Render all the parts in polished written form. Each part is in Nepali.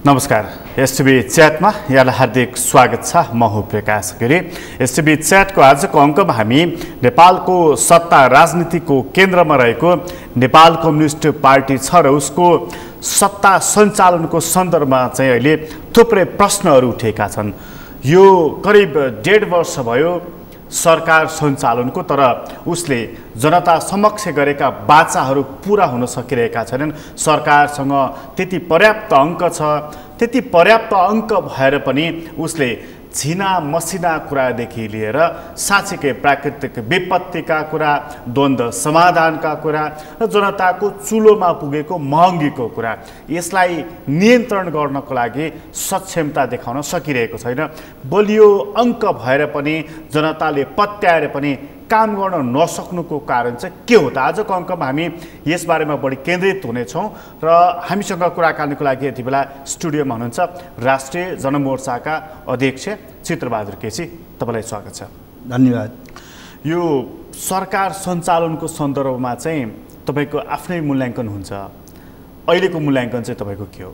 नमस्कार। एसटिभी च्याटमा यहाँलाई हार्दिक स्वागत छ। म हुँ प्रकाश गिरी। एसटिभी च्याटको आजको अङ्कमा हामी नेपालको सत्ता राजनीतिको केन्द्रमा रहेको नेपाल कम्युनिस्ट पार्टी छ र उसको सत्ता सञ्चालनको सन्दर्भमा चाहिँ अहिले थुप्रै प्रश्नहरू उठेका छन्। यो करिब 1.5 वर्ष भयो सरकार सञ्चालनको, तर उसले जनता समक्ष गरेका वाचाहरू पूरा हुन सकिरहेका छैनन्। सरकारसँग त्यति पर्याप्त अङ्क छ, त्यति पर्याप्त अङ्क भएर पनि उसले झिना मसिना कुरादेखि लिएर साँच्चीकै प्राकृतिक विपत्तिका कुरा, द्वन्द्व समाधानका कुरा र जनताको चुलोमा पुगेको महँगीको कुरा, यसलाई नियन्त्रण गर्नको लागि सक्षमता देखाउन सकिरहेको छैन। बलियो अङ्क भएर पनि जनताले पत्याएर पनि काम गर्न नसक्नुको कारण चाहिँ के हो त? आजको अङ्कमा हामी यसबारेमा बढी केन्द्रित हुनेछौँ र हामीसँग कुराकानीको लागि यति बेला स्टुडियोमा हुनुहुन्छ राष्ट्रिय जनमोर्चाका अध्यक्ष चित्रबहादुर केसी। तपाईँलाई स्वागत छ। धन्यवाद। यो सरकार सञ्चालनको सन्दर्भमा चाहिँ तपाईँको आफ्नै मूल्याङ्कन हुन्छ, अहिलेको मूल्याङ्कन चाहिँ तपाईँको के हो?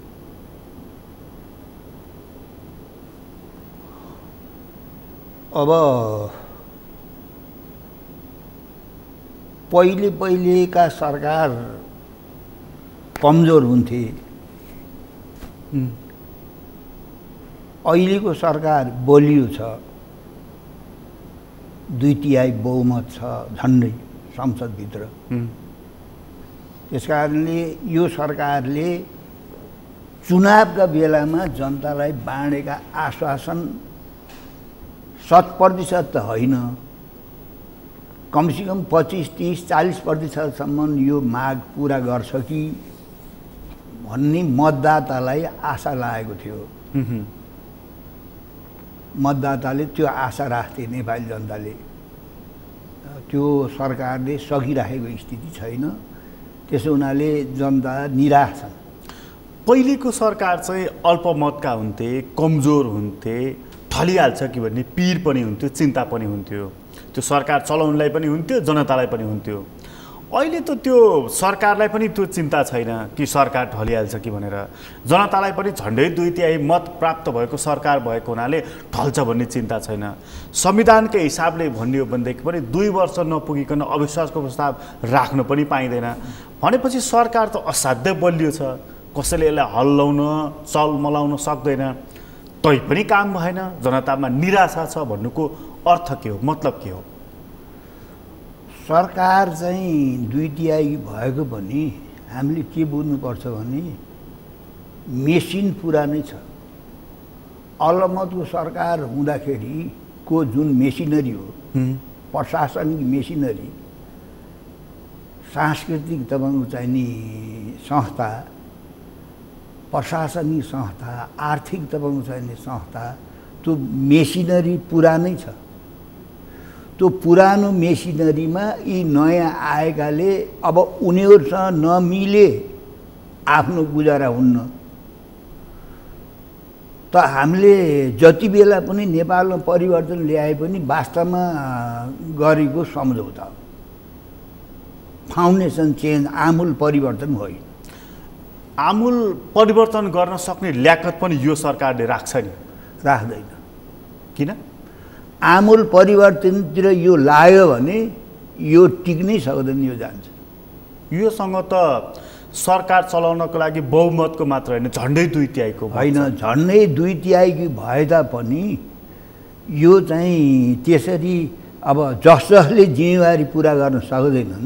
अब पहिलेका सरकार कमजोर हुन्थे, अहिलेको सरकार बलियो छ, 2/3 बहुमत छ झन्डै संसदभित्र। त्यसकारणले यो सरकारले चुनावका बेलामा जनतालाई बाँडेका आश्वासन 100% त होइन, कमसेकम 25, 30, 40% यो माग पुरा गर्छ कि भन्ने मतदातालाई आशा लागेको थियो। मतदाताले त्यो आशा राख्थे। नेपाली जनताले त्यो सरकारले सकिराखेको स्थिति छैन। त्यसो हुनाले जनता निराश छन्। पहिलेको सरकार चाहिँ अल्पमतका हुन्थे, कमजोर हुन्थे, ढलिहाल्छ कि भन्ने पीर पनि हुन्थ्यो, चिन्ता पनि हुन्थ्यो। त्यो सरकार चलाउनलाई पनि हुन्थ्यो, जनतालाई पनि हुन्थ्यो। अहिले त त्यो सरकारलाई पनि त्यो चिन्ता छैन कि सरकार ढलिहाल्छ कि भनेर। जनतालाई पनि झन्डै 2/3 मत प्राप्त भएको सरकार भएको हुनाले ढल्छ भन्ने चिन्ता छैन। संविधानकै हिसाबले भन्ने हो भनेदेखि पनि 2 वर्ष नपुगिकन अविश्वासको प्रस्ताव राख्नु पनि पाइँदैन। भनेपछि सरकार त असाध्यै बलियो छ, कसैले यसलाई हल्लाउन चलमलाउन सक्दैन। तै पनि काम भएन, जनतामा निराशा छ भन्नुको अर्थ के हो, मतलब के हो? सरकार चाहिँ 2/3 भएको पनि हामीले के बुझ्नुपर्छ भने मेसिन पुरानै छ। अलमतको सरकार हुँदाखेरिको जुन मेसिनरी हो, प्रशासनिक मेसिनरी, सांस्कृतिक तपाईँको चाहिँ नि संस्था, प्रशासनिक संस्था, आर्थिक तपाईँको चाहिँ नि संस्था, त्यो मेसिनरी पुरानै छ। त्यो पुरानो मेसिनरीमा यी नयाँ आएकाले अब उनीहरूसँग नमिले आफ्नो गुजारा हुन्न। त हामीले जति बेला पनि नेपालमा परिवर्तन ल्याए पनि वास्तवमा गरेको सम्झौता हो, फाउन्डेसन चेन्ज, आमूल परिवर्तन होइन। आमूल परिवर्तन गर्न सक्ने ल्याकत पनि यो सरकारले राख्छ नि? राख्दैन। किन? आमूल परिवर्तनतिर यो लाग्यो भने यो टिक्नै सक्दैन, यो जान्छ। योसँग त सरकार चलाउनको लागि बहुमतको मात्र होइन, झन्डै 2/3 होइन। झन्डै 2/3 भए तापनि यो चाहिँ त्यसरी अब जसले जिम्मेवारी पुरा गर्न सक्दैनन्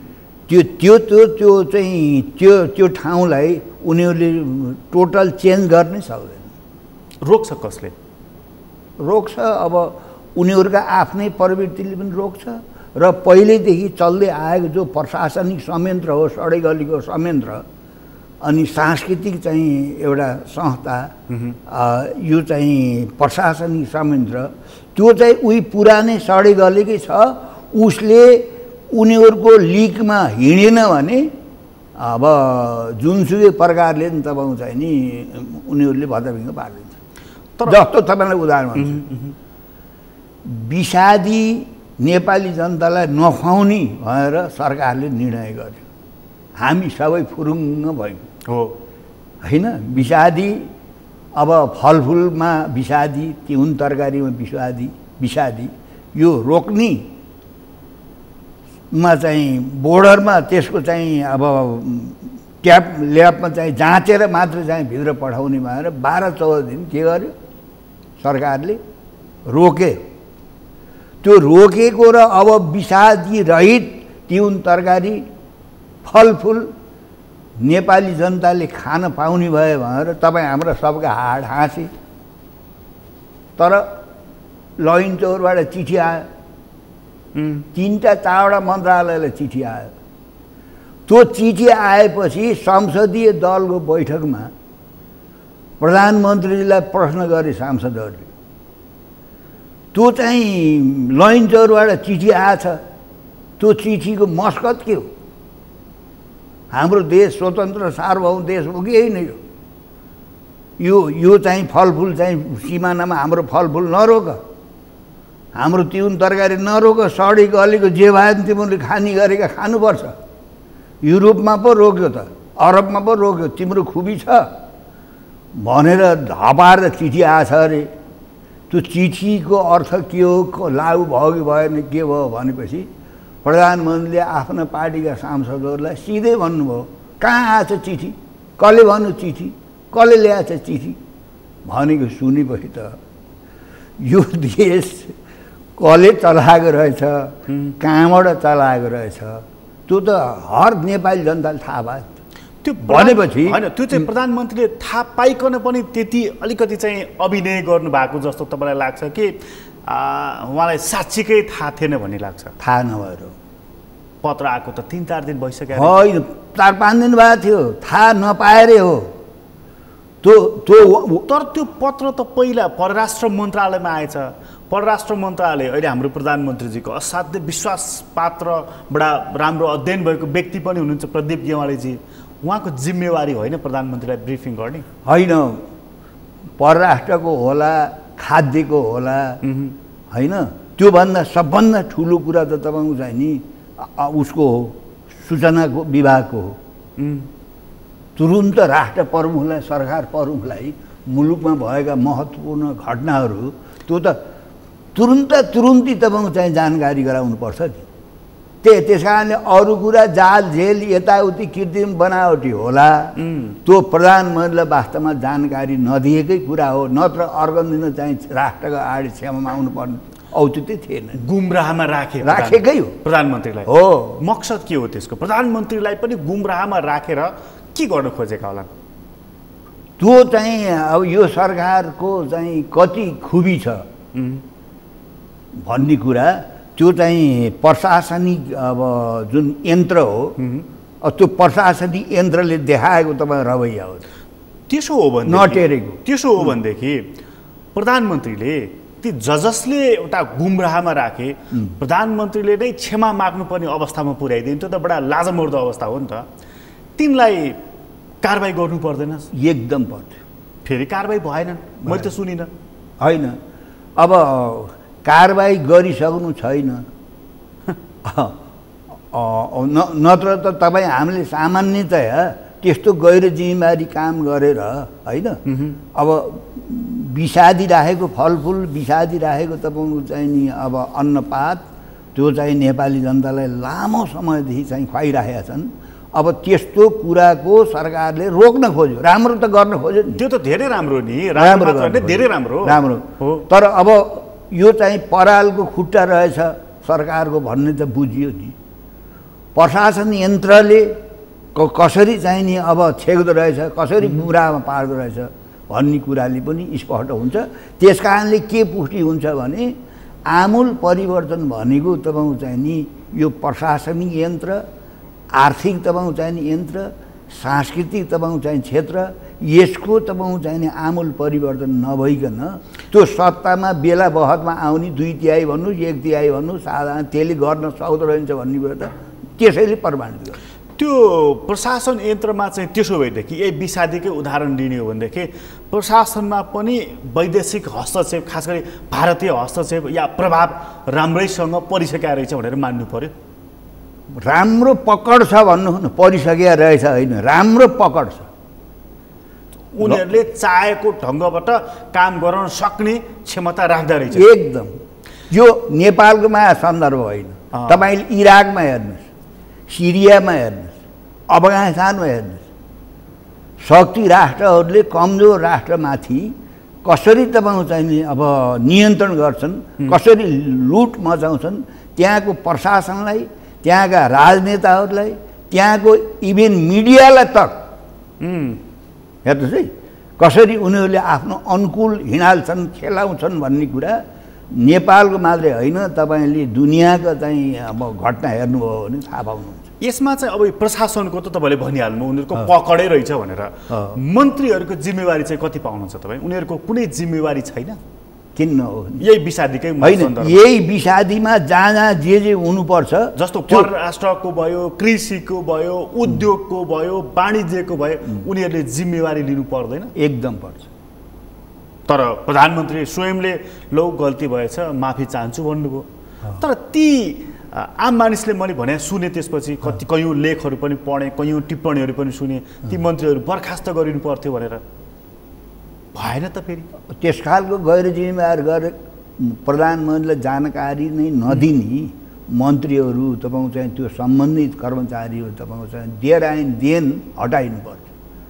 त्यो चाहिँ त्यो ठाउँलाई उनीहरूले टोटल चेन्ज गर्नै सक्दैन। रोक्छ कसले? रोक्छ अब उनीहरूका आफ्नै प्रवृत्तिले पनि रोक्छ र पहिल्यैदेखि चल्दै आएको जो प्रशासनिक संयन्त्र हो, सडेगलीको संयन्त्र, अनि सांस्कृतिक चाहिँ एउटा संस्था, यो चाहिँ प्रशासनिक संयन्त्र, त्यो चाहिँ उही पुरानै सडेगलेकै छ। उसले उनीहरूको लिकमा हिँडेन भने अब जुनसुकै प्रकारले नि तपाईँको चाहिँ नि उनीहरूले भत्ताभिङ्ग पारिदिन्छ। जस्तो तपाईँलाई उदाहरण भन्छु, विषादी नेपाली जनतालाई नखुवाउने भनेर सरकारले निर्णय गर्यो। हामी सबै फुरुङ्ग भयौँ। हो, होइन विषादी अब फलफुलमा विषादी तिउन तरकारीमा विषादी यो रोक्नीमा चाहिँ बोर्डरमा त्यसको चाहिँ अब ट्याप ल्याबमा चाहिँ जाँचेर मात्र चाहिँ भित्र पठाउने भएर 12-14 दिन के गर्यो सरकारले रोके। त्यो रोकेको र अब विषादी रहित तिउन तरकारी फलफुल नेपाली जनताले खान पाउने भयो भनेर तपाईँ हाम्रो सबका हाड हाँसे। तर लैनचौरबाट चिठी आयो, 3-4वटा मन्त्रालयलाई चिठी आयो। त्यो चिठी आएपछि संसदीय दलको बैठकमा प्रधानमन्त्रीलाई प्रश्न गरे सांसदहरूले। त्यो चाहिँ लैनचौरबाट चिठी आएछ, त्यो चिठीको मस्कत के हो? हाम्रो देश स्वतन्त्र सार्वभौम देश हो कि यही नै हो? यो चाहिँ फलफुल चाहिँ सिमानामा हाम्रो फलफुल नरोक, हाम्रो तिउन तरकारी नरोक, सडी गलेको जे भए पनि तिमीले खानी गरेका खानुपर्छ। युरोपमा पो रोक्यो त, अरबमा पो रोक्यो, तिम्रो खुबी छ भनेर धपाएर चिठी आएछ अरे। त्यो चिठीको अर्थ के हो, लागु भयो कि भएन के भयो भनेपछि प्रधानमन्त्रीले आफ्ना पार्टीका सांसदहरूलाई सिधै भन्नुभयो, कहाँ आएछ चिठी, कसले भन्नु चिठी, कसले ल्याएछ चिठी भनेको सुनेपछि त यो देश कसले चलाएको रहेछ, कहाँबाट चलाएको रहेछ त्यो त हर नेपाली जनताले थाहा भयो। त्यो भनेपछि होइन, त्यो चाहिँ प्रधानमन्त्रीले थाहा पाइकन पनि त्यति अलिकति चाहिँ अभिनय गर्नुभएको जस्तो तपाईँलाई लाग्छ कि उहाँलाई साँच्चीकै थाहा थिएन भन्ने लाग्छ? थाहा नभएर पत्र आएको त 3-4 दिन भइसक्यो। होइन, 4-5 दिन भएको थियो, थाहा नपाएरै हो त्यो। तर त्यो पत्र त पहिला परराष्ट्र मन्त्रालयमा आएछ। परराष्ट्र मन्त्रालय अहिले हाम्रो प्रधानमन्त्रीजीको असाध्य विश्वास पात्र बडा राम्रो अध्ययन भएको व्यक्ति पनि हुनुहुन्छ प्रदीप गेवालीजी। उहाँको जिम्मेवारी होइन प्रधानमन्त्रीलाई ब्रिफिङ गर्ने? होइन, परराष्ट्रको होला, खाद्यको होला, होइन त्योभन्दा सबभन्दा ठुलो कुरा त तपाईँको चाहिँ नि उसको हो, सूचनाको विभागको हो। तुरुन्त राष्ट्र प्रमुखलाई, सरकार प्रमुखलाई मुलुकमा भएका महत्त्वपूर्ण घटनाहरू त्यो त तुरुन्तै तपाईँको चाहिँ जानकारी गराउनुपर्छ नि। त्यस कारणले अरू कुरा जाल झेल यताउति कृत्रिम बनावटी होला, त्यो प्रधानमन्त्रीलाई वास्तवमा जानकारी नदिएकै कुरा हो। नत्र अर्को दिन चाहिँ राष्ट्रको आडी क्षममा आउनुपर्ने औचित्य थिएन। गुमराहमा राखेकै हो प्रधानमन्त्रीलाई। हो, मकसद के हो त्यसको? प्रधानमन्त्रीलाई पनि गुमराहमा राखेर के गर्न खोजेका होला? त्यो चाहिँ अब यो सरकारको चाहिँ कति खुबी छ भन्ने कुरा, त्यो चाहिँ प्रशासनिक अब जुन यन्त्र हो, त्यो प्रशासनिक यन्त्रले देखाएको तपाईँ रवैया हो। त्यसो हो भने नटेरेको। त्यसो हो भनेदेखि प्रधानमन्त्रीले ती जसले एउटा गुमराहमा राखे प्रधानमन्त्रीले नै क्षमा माग्नुपर्ने अवस्थामा पुर्याइदिनु, त्यो त बडा लाजमर्दो अवस्था हो नि त। तिनलाई कारबाही गर्नु पर्दैन? एकदम पर्थ्यो। फेरि कारबाही भएन, मैले त सुनिनँ। होइन, अब कारबाही गरिसक्नु छैन। नत्र त तपाईँ हामीले सामान्यतया त्यस्तो गैर जिम्मेवारी काम गरेर होइन, अब विषादी राखेको फलफुल, विषादी राखेको तपाईँको चाहिँ नि अब अन्नपात, त्यो चाहिँ नेपाली जनतालाई लामो समयदेखि चाहिँ खुवाइराखेका छन्। अब त्यस्तो कुराको सरकारले रोक्न खोज्यो, राम्रो त गर्न खोज्यो नि। त्यो त धेरै राम्रो नि, धेरै राम्रो हो। तर अब यो चाहिँ परालको खुट्टा रहेछ सरकारको भन्ने त बुझियो नि। प्रशासन यन्त्रले कसरी चाहिँ नि अब छेक्दो रहेछ, कसरी गुमराहमा पार्दो रहेछ भन्ने कुराले पनि स्पष्ट हुन्छ। त्यस कारणले के पुष्टि हुन्छ भने आमूल परिवर्तन भनेको तपाईँको चाहिँ नि यो प्रशासनिक यन्त्र, आर्थिक तपाईँको चाहिँ नि यन्त्र, सांस्कृतिक तपाईँको चाहिँ क्षेत्र, यसको तपाईँको चाहिँ नि आमूल परिवर्तन नभइकन त्यो सत्तामा बेला बहतमा आउने 2/3 भन्नुहोस् 1/3 भन्नुहोस् साधारण त्यसले गर्न सक्दो रहेछ भन्ने कुरा त त्यसैले प्रमाणित गर्छ। त्यो प्रशासन यन्त्रमा चाहिँ त्यसो भएदेखि यही विषादीकै उदाहरण लिने हो भनेदेखि प्रशासनमा पनि वैदेशिक हस्तक्षेप, खास गरी भारतीय हस्तक्षेप या प्रभाव राम्रैसँग परिसकेका रहेछ भनेर मान्नु पर्यो। राम्रो पकड छ भन्नु न, परिसकेका रहेछ होइन, राम्रो पकड छ। उनीहरूले चाहेको ढङ्गबाट काम गर्न सक्ने क्षमता राख्दो रहेछ। एकदम यो नेपालको माया सन्दर्भ होइन। तपाईँले इराकमा हेर्नुहोस्, सिरियामा हेर्नुहोस्, अफगानिस्तानमा हेर्नुहोस्, शक्ति राष्ट्रहरूले कमजोर राष्ट्रमाथि कसरी तपाईँको चाहिँ अब नियन्त्रण गर्छन्, कसरी लुट मचाउँछन्, त्यहाँको प्रशासनलाई, त्यहाँका राजनेताहरूलाई, त्यहाँको इभेन मिडियालाई तक हेर्नुहोस् है, कसरी उनीहरूले आफ्नो अनुकूल हिँडाल्छन्, खेलाउँछन् भन्ने कुरा नेपालको मात्रै होइन, तपाईँले दुनियाँको चाहिँ अब घटना हेर्नुभयो भने थाहा पाउनुहुन्छ। यसमा चाहिँ अब प्रशासनको त तपाईँले भनिहाल्नु उनीहरूको पकडै रहेछ भनेर, मन्त्रीहरूको जिम्मेवारी चाहिँ कति पाउनुहुन्छ तपाईँ? उनीहरूको कुनै जिम्मेवारी छैन? किन हो? यही विषादीकै होइन, यही विषादीमा जहाँ जहाँ जे हुनुपर्छ, जस्तो परराष्ट्रको भयो, कृषिको भयो, उद्योगको भयो, वाणिज्यको भयो, उनीहरूले जिम्मेवारी लिनु पर्दैन? एकदम पर्छ। तर प्रधानमन्त्री स्वयंले लो गल्ती भएछ माफी चाहन्छु भन्नुभयो। तर ती आम मानिसले मैले भने सुने, त्यसपछि कति कयौँ लेखहरू पनि पढेँ, कयौँ टिप्पणीहरू पनि सुने, ती मन्त्रीहरू बर्खास्त गरिनु पर्थ्यो भनेर। भएन त फेरि त्यस खालको गैर जिम्मेवार गरेर प्रधानमन्त्रीलाई जानकारी नै नदिने मन्त्रीहरू तपाईँको चाहिँ त्यो सम्बन्धित कर्मचारीहरू तपाईँको चाहिँ देन आइन देन हटाइनुपर्छ।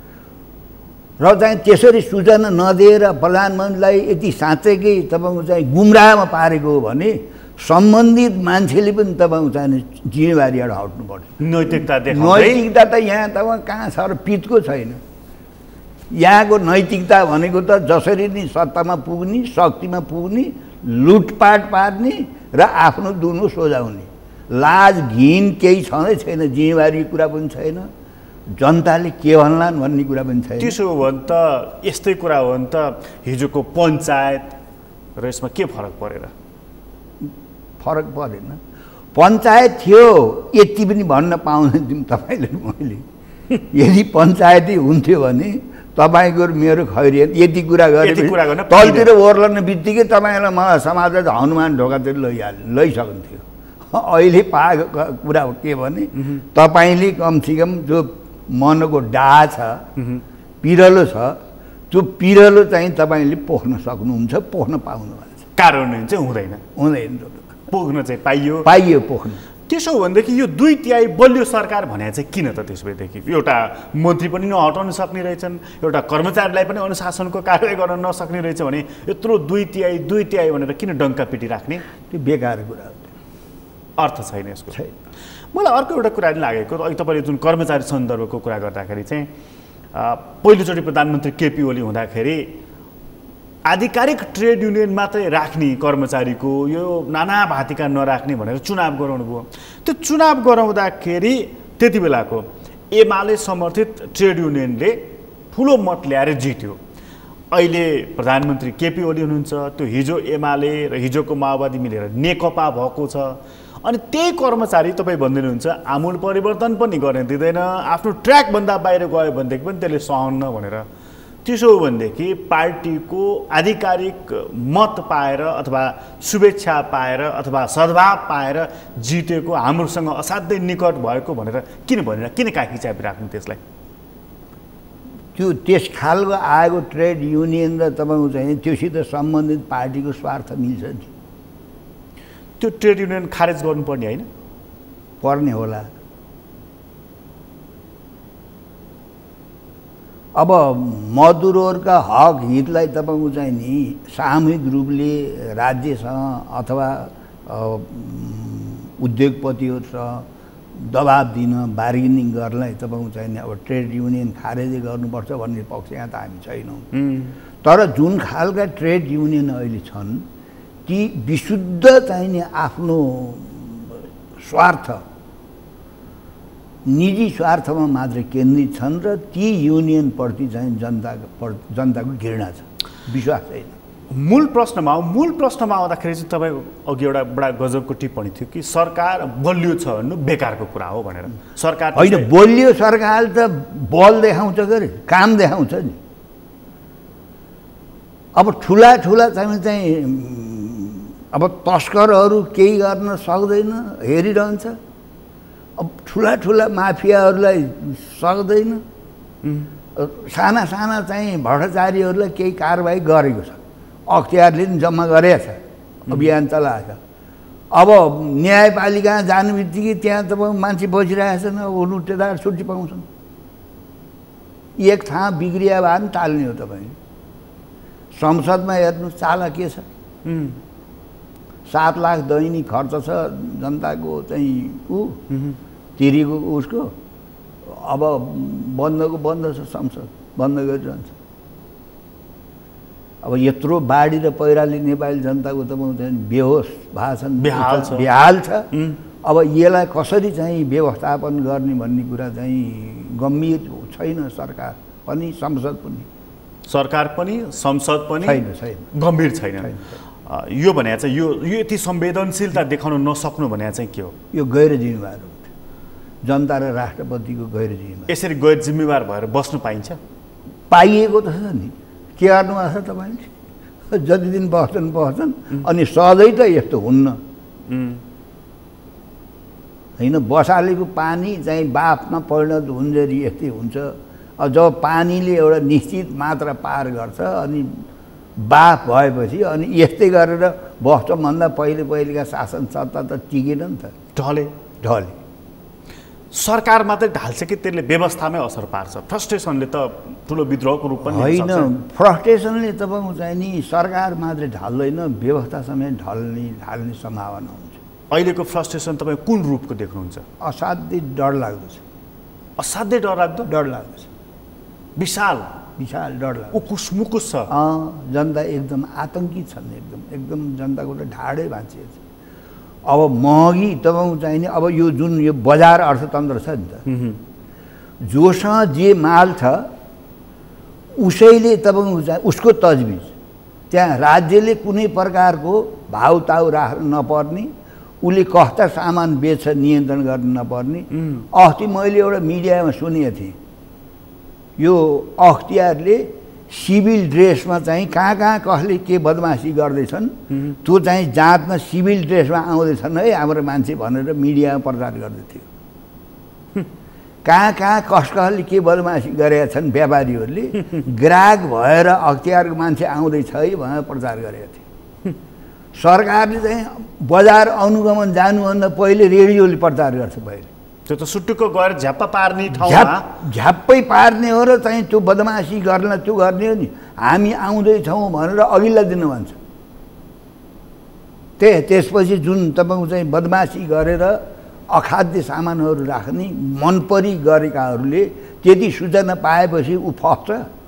र चाहिँ त्यसरी सूचना नदिएर प्रधानमन्त्रीलाई यति साँच्चैकै तपाईँको चाहिँ गुमराहमा पारेको हो भने सम्बन्धित मान्छेले पनि तपाईँको चाहिँ जिम्मेवारीबाट हट्नुपर्छ। नैतिकता त यहाँ तपाईँ कहाँ छ र पितको छैन। यहाँको नैतिकता भनेको त जसरी नि सत्तामा पुग्ने, शक्तिमा पुग्ने, लुटपाट पार्ने र आफ्नो दुनो सोझाउने, लाज घिन केही छँदै छैन, जिम्मेवारी कुरा पनि छैन, जनताले के भन्लान् भन्ने कुरा पनि छैन। त्यसो हो भने त यस्तै कुरा हो भने त हिजोको पञ्चायत र यसमा के फरक परेर? फरक परेन। पञ्चायत थियो यति पनि भन्न पाउँदैन थियौँ तपाईँले मैले। यदि पञ्चायती हुन्थ्यो भने तपाईँको मेरो खैरियत यति कुरा गरेपछि तलतिर ओर्लने बित्तिकै तपाईँलाई मलाई समाजले हनुमान ढोकातिर लैसक्थ्यो। अहिले पाएको कुरा के भने तपाईँले कमसेकम जो मनको डाहा छ, पिरलो छ, त्यो पिरलो चाहिँ तपाईँले पोख्न सक्नुहुन्छ, पोख्न पाउनु भएको छ। कार्यान्वयन चाहिँ हुँदैन, पोख्न चाहिँ पाइयो पोख्न। त्यसो हो भनेदेखि यो 2/3 बलियो सरकार भने चाहिँ किन त? त्यसो भएदेखि एउटा मन्त्री पनि नहटाउन सक्ने रहेछन्, एउटा कर्मचारीलाई पनि अनुशासनको कारवाही गर्न नसक्ने रहेछ भने यत्रो 2/3 भनेर किन डङ्का पिटी राख्ने? त्यो बेकार कुरा हो, अर्थ छैन यसको। मलाई अर्को एउटा कुरा नि लागेको, अहिले तपाईँले जुन कर्मचारी सन्दर्भको कुरा गर्दाखेरि चाहिँ पहिलोचोटि प्रधानमन्त्री केपी ओली हुँदाखेरि आधिकारिक ट्रेड युनियन मात्रै राख्ने कर्मचारीको, यो नाना भाँतीका नराख्ने भनेर चुनाव गराउनु भयो। त्यो चुनाव गराउँदाखेरि त्यति बेलाको एमाले समर्थित ट्रेड युनियनले ठुलो मत ल्याएर जित्यो। अहिले प्रधानमन्त्री केपी ओली हुनुहुन्छ, त्यो हिजो एमाले र हिजोको माओवादी मिलेर नेकपा भएको छ। अनि त्यही कर्मचारी तपाईँ भन्दिनुहुन्छ आमूल परिवर्तन पनि गर्न दिँदैन, आफ्नो ट्र्याकभन्दा बाहिर गयो भनेदेखि पनि त्यसले सहन्न भनेर। त्यसो हो भनेदेखि पार्टीको आधिकारिक मत पाएर अथवा शुभेच्छा पाएर अथवा सद्भाव पाएर जितेको हाम्रोसँग असाध्यै निकट भएको भनेर किन काखी चापी राख्नु त्यसलाई? त्यो त्यस खालको आएको ट्रेड युनियन र तपाईँको चाहिँ त्योसित सम्बन्धित पार्टीको स्वार्थ मिल्छ नि, त्यो ट्रेड युनियन खारेज गर्नुपर्ने होइन? पर्ने होला। अब मजदुरहरूका हक हितलाई तपाईँको चाहिँ नि सामूहिक रूपले राज्यसँग अथवा उद्योगपतिहरूसँग दबाब दिन, बार्गेनिङ गर्नलाई तपाईँको चाहिँ नि अब ट्रेड युनियन खारेज गर्नुपर्छ भन्ने पक्ष यहाँ त हामी छैनौँ। तर जुन खालका ट्रेड युनियन अहिले छन् ती विशुद्ध चाहिँ नि आफ्नो स्वार्थ, निजी स्वार्थमा मात्र केन्द्रित छन् र ती युनियनप्रति चाहिँ जनताको घृणा छ, विश्वास छैन। मूल प्रश्नमा आउँदाखेरि चाहिँ तपाईँको अघि एउटा बडा गजबको टिप्पणी थियो कि सरकार बलियो छ भन्नु बेकारको कुरा हो भनेर। सरकार होइन, बलियो सरकार त बल देखाउँछ गरे, काम देखाउँछ नि। अब ठुला चाहिँ अब तस्करहरू केही गर्न सक्दैन, हेरिरहन्छ। अब ठुला माफियाहरूलाई सक्दैन, साना साना चाहिँ भ्रष्टाचारीहरूलाई केही कारबाही गरेको छ, अख्तियारले पनि जम्मा गरेको छ, अभियान चलाएको छ। अब न्यायपालिका जानु बित्तिकै त्यहाँ तपाईँ मान्छे बसिरहेछन्, अब लुटेदार छुट्टी पाउँछन्। एक ठाउँ बिग्रिया भए पनि टाल्ने हो तपाईँ। संसदमा हेर्नु चाला के छ, 7 लाख दैनिक खर्च छ जनताको चाहिँ तिरीको उसको। अब बन्दको बन्द छ, संसद बन्द गरिरहन्छ। अब यत्रो बाढी र पहिराले नेपाली जनताको तपाईँ चाहिँ बेहोस भएको छन्, बेहाल छ। अब यसलाई कसरी चाहिँ व्यवस्थापन गर्ने भन्ने कुरा चाहिँ गम्भीर छैन। सरकार पनि संसद पनि, सरकार पनि संसद पनि छैन, गम्भीर छैन। यो भने चाहिँ यो यति संवेदनशीलता देखाउन नसक्नु भने चाहिँ के हो? यो गैर जिम्मेवार हो, जनता र राष्ट्रपतिको गैर जिम्मेवार। यसरी गैर जिम्मेवार भएर बस्नु पाइन्छ? पाइएको त छ नि, के गर्नुभएको छ तपाईँले? जति दिन बस्छन् अनि सधैँ त यस्तो हुन्न होइन। बसालेको पानी चाहिँ बाफमा परिणत हुन्जरी यस्तै हुन्छ। जब पानीले एउटा निश्चित मात्रा पार गर्छ अनि बाफ भएपछि अनि यस्तै गरेर बस्छ भन्दा पहिलेका शासन सत्ता त टिकेन नि त, ढले। सरकार मात्रै ढाल्छ कि त्यसले व्यवस्थामै असर पार्छ? फ्रस्ट्रेसनले त ठुलो विद्रोहको रूप पनि होइन, फ्रस्ट्रेसनले तपाईँको चाहिँ नि सरकार मात्रै ढाल्दैन, व्यवस्था समेत ढाल्ने सम्भावना हुन्छ। अहिलेको फ्रस्ट्रेसन तपाईँ कुन रूपको देख्नुहुन्छ? असाध्यै डरलाग्दो छ। असाध्यै डरलाग्दो? डरलाग्दो छ, विशाल डरलाग्दो, उकुस छ। जनता एकदम आतङ्कित छन्, एकदम जनताको त ढाडै भाँचिएको छ। अब महँगी तपाईँको चाहिँ नि अब यो जुन यो बजार अर्थतन्त्र छ नि त, जोसँग जे माल छ उसैले तपाईँको चाहिँ उसको तजबिज, त्यहाँ राज्यले कुनै प्रकारको भाउताउ राख्न नपर्ने, उसले कस्ता सामान बेच्छ नियन्त्रण गर्न नपर्ने। अस्ति मैले एउटा मिडियामा सुनेको थिएँ, यो अख्तियारले सिभिल ड्रेसमा चाहिँ कहाँ कसले के बदमासी गर्दैछन् त्यो चाहिँ जाँचमा सिभिल ड्रेसमा आउँदैछन् है हाम्रो मान्छे भनेर मिडियामा प्रचार गर्दै थियो। कहाँ कसले के बदमासी गरेका छन् व्यापारीहरूले, ग्राहक भएर अख्तियारको मान्छे आउँदैछ है भनेर प्रचार गरेका थिए। सरकारले चाहिँ बजार अनुगमन जानुभन्दा पहिले रेडियोले प्रचार गर्छ। पहिले त्यो त सुटुक्क गएर झ्याप्पा पार्ने ठाउँमा झ्याप्पै पार्ने हो र चाहिँ त्यो बदमासी गर्न त्यो गर्ने हो नि। हामी आउँदैछौँ भनेर अघिल्ला दिन भन्छ। त्यसपछि जुन तपाईँको चाहिँ बदमासी गरेर अखाद्य सामानहरू राख्ने मनपरी गरेकाहरूले त्यति सूचना पाएपछि ऊ फस्छ।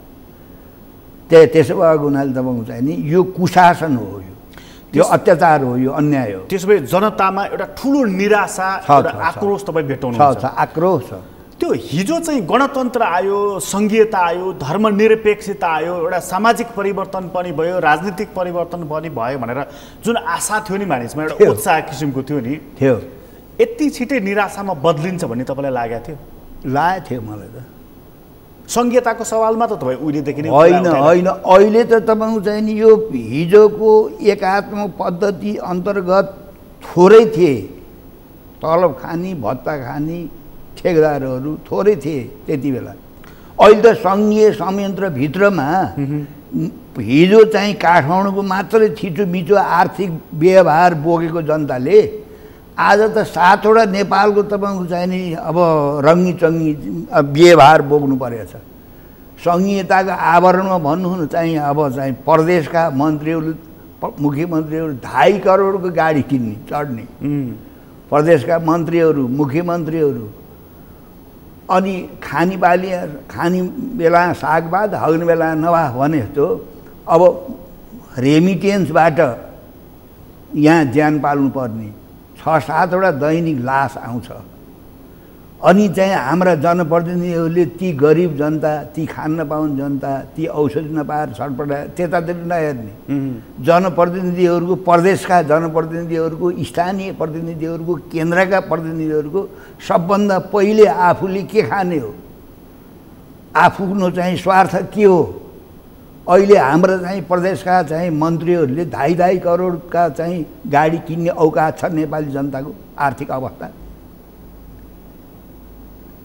त्यसो भएको हुनाले तपाईँको चाहिँ नि यो कुशासन हो, यो अत्याचार हो, यो अन्याय हो। त्यसो भए जनतामा एउटा ठुलो निराशा, एउटा आक्रोश तपाईँ भेटाउनुहुन्छ? आक्रोश छ। त्यो हिजो चाहिँ गणतन्त्र आयो, सङ्घीयता आयो, धर्मनिरपेक्षता आयो, एउटा सामाजिक परिवर्तन पनि भयो, राजनीतिक परिवर्तन पनि भयो भनेर जुन आशा थियो नि मानिसमा, एउटा उत्साह किसिमको थियो नि, यति छिटै निराशामा बदलिन्छ भन्ने तपाईँलाई लागेको थियो? लागेको थियो मलाई त। सङ्घीयताको सवालमा त तपाईँ उहिलेदेखि नै होइन, अहिले त तपाईँको चाहिँ नि यो हिजोको एकात्मक पद्धति अन्तर्गत थोरै थिए, तलब खाने भत्ता खाने ठेकेदारहरू थोरै थिए त्यति बेला। अहिले त सङ्घीय संयन्त्रभित्रमा हिजो चाहिँ काठमाडौँको मात्रै थिचोमिचो आर्थिक व्यवहार बोकेको जनताले आज त 7वटा नेपालको तपाईँको चाहिँ नि अब रङ्गीचङ्गी व्यवहार बोक्नु परेको छ। सङ्घीयताको आवरणमा भन्नु न चाहिँ अब चाहिँ प्रदेशका मन्त्रीहरू मुख्यमन्त्रीहरू 2.5 करोडको गाडी किन्ने चढ्ने, प्रदेशका मन्त्रीहरू मुख्यमन्त्रीहरू। अनि खाने बेला सागभात, हग्ने बेला नभा भने जस्तो अब रेमिटेन्सबाट यहाँ ज्यान पाल्नुपर्ने 6-7वटा दैनिक लास आउँछ। अनि चाहिँ हाम्रा जनप्रतिनिधिहरूले ती गरिब जनता, ती खान नपाउने जनता, ती औषधि नपाएर छटपटा त्यतातिर नहेर्ने जनप्रतिनिधिहरूको, प्रदेशका जनप्रतिनिधिहरूको, स्थानीय प्रतिनिधिहरूको, केन्द्रका प्रतिनिधिहरूको सबभन्दा पहिले आफूले के खाने हो, आफ्नो चाहिँ स्वार्थ के हो। अहिले हाम्रा चाहिँ प्रदेशका चाहिँ मन्त्रीहरूले 2.5 करोडका चाहिँ गाडी किन्ने औकात छ नेपाली जनताको आर्थिक अवस्था।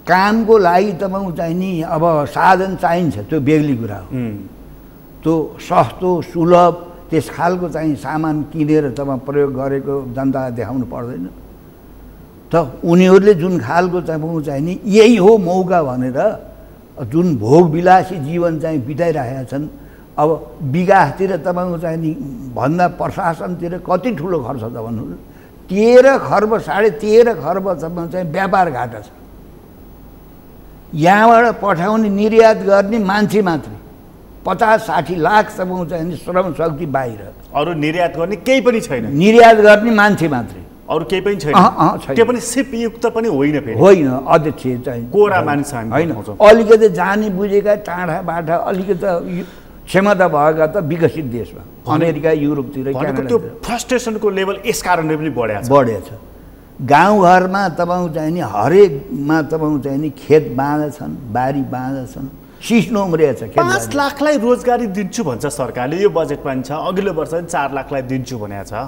कामको लागि तपाईँको चाहिँ नि अब साधन चाहिन्छ, त्यो बेग्ली कुरा हो। त्यो सस्तो सुलभ त्यस खालको चाहिँ सामान किनेर तपाईँ प्रयोग गरेको जनतालाई देखाउनु पर्दैन त। उनीहरूले जुन खालको चाहिँ नि यही हो मौका भनेर जुन भोगविलासी जीवन चाहिँ बिताइरहेका छन्, अब विकासतिर तपाईँको चाहिँ नि भन्दा प्रशासनतिर कति ठुलो खर्च त भन्नु, 13 खर्ब 13.5 खर्ब चाहिँ व्यापार घाटा छ। यहाँबाट पठाउने निर्यात गर्ने मान्छे मात्रै 50-60 लाख तपाईँको चाहिँ श्रम शक्ति बाहिर, अरू निर्यात गर्ने केही पनि छैन। निर्यात गर्ने मान्छे मात्रै, अरू केही पनि छैन। त्यो पनि सिपयुक्त पनि होइन, फेरि होइन। अध्यक्ष चाहिँ कोरा मानिस होइन, अलिकति जाने बुझेका टाढा बाटा अलिकति क्षमता भएका त विकसित देशमा, अमेरिका युरोपतिर त्यो फ्रस्ट्रेसनको लेभल यस कारणले पनि बढेको छ। गाउँघरमा तपाईँको चाहिँ नि हरेकमा तपाईँको चाहिँ नि खेत बाँधा छन्, बारी बाँधा छन्, सिस्नो उम्रिएको छ। 5 लाखलाई रोजगारी दिन्छु भन्छ सरकारले, यो बजेटमा पनि छ। अघिल्लो वर्ष 4 लाखलाई दिन्छु भनेको छ।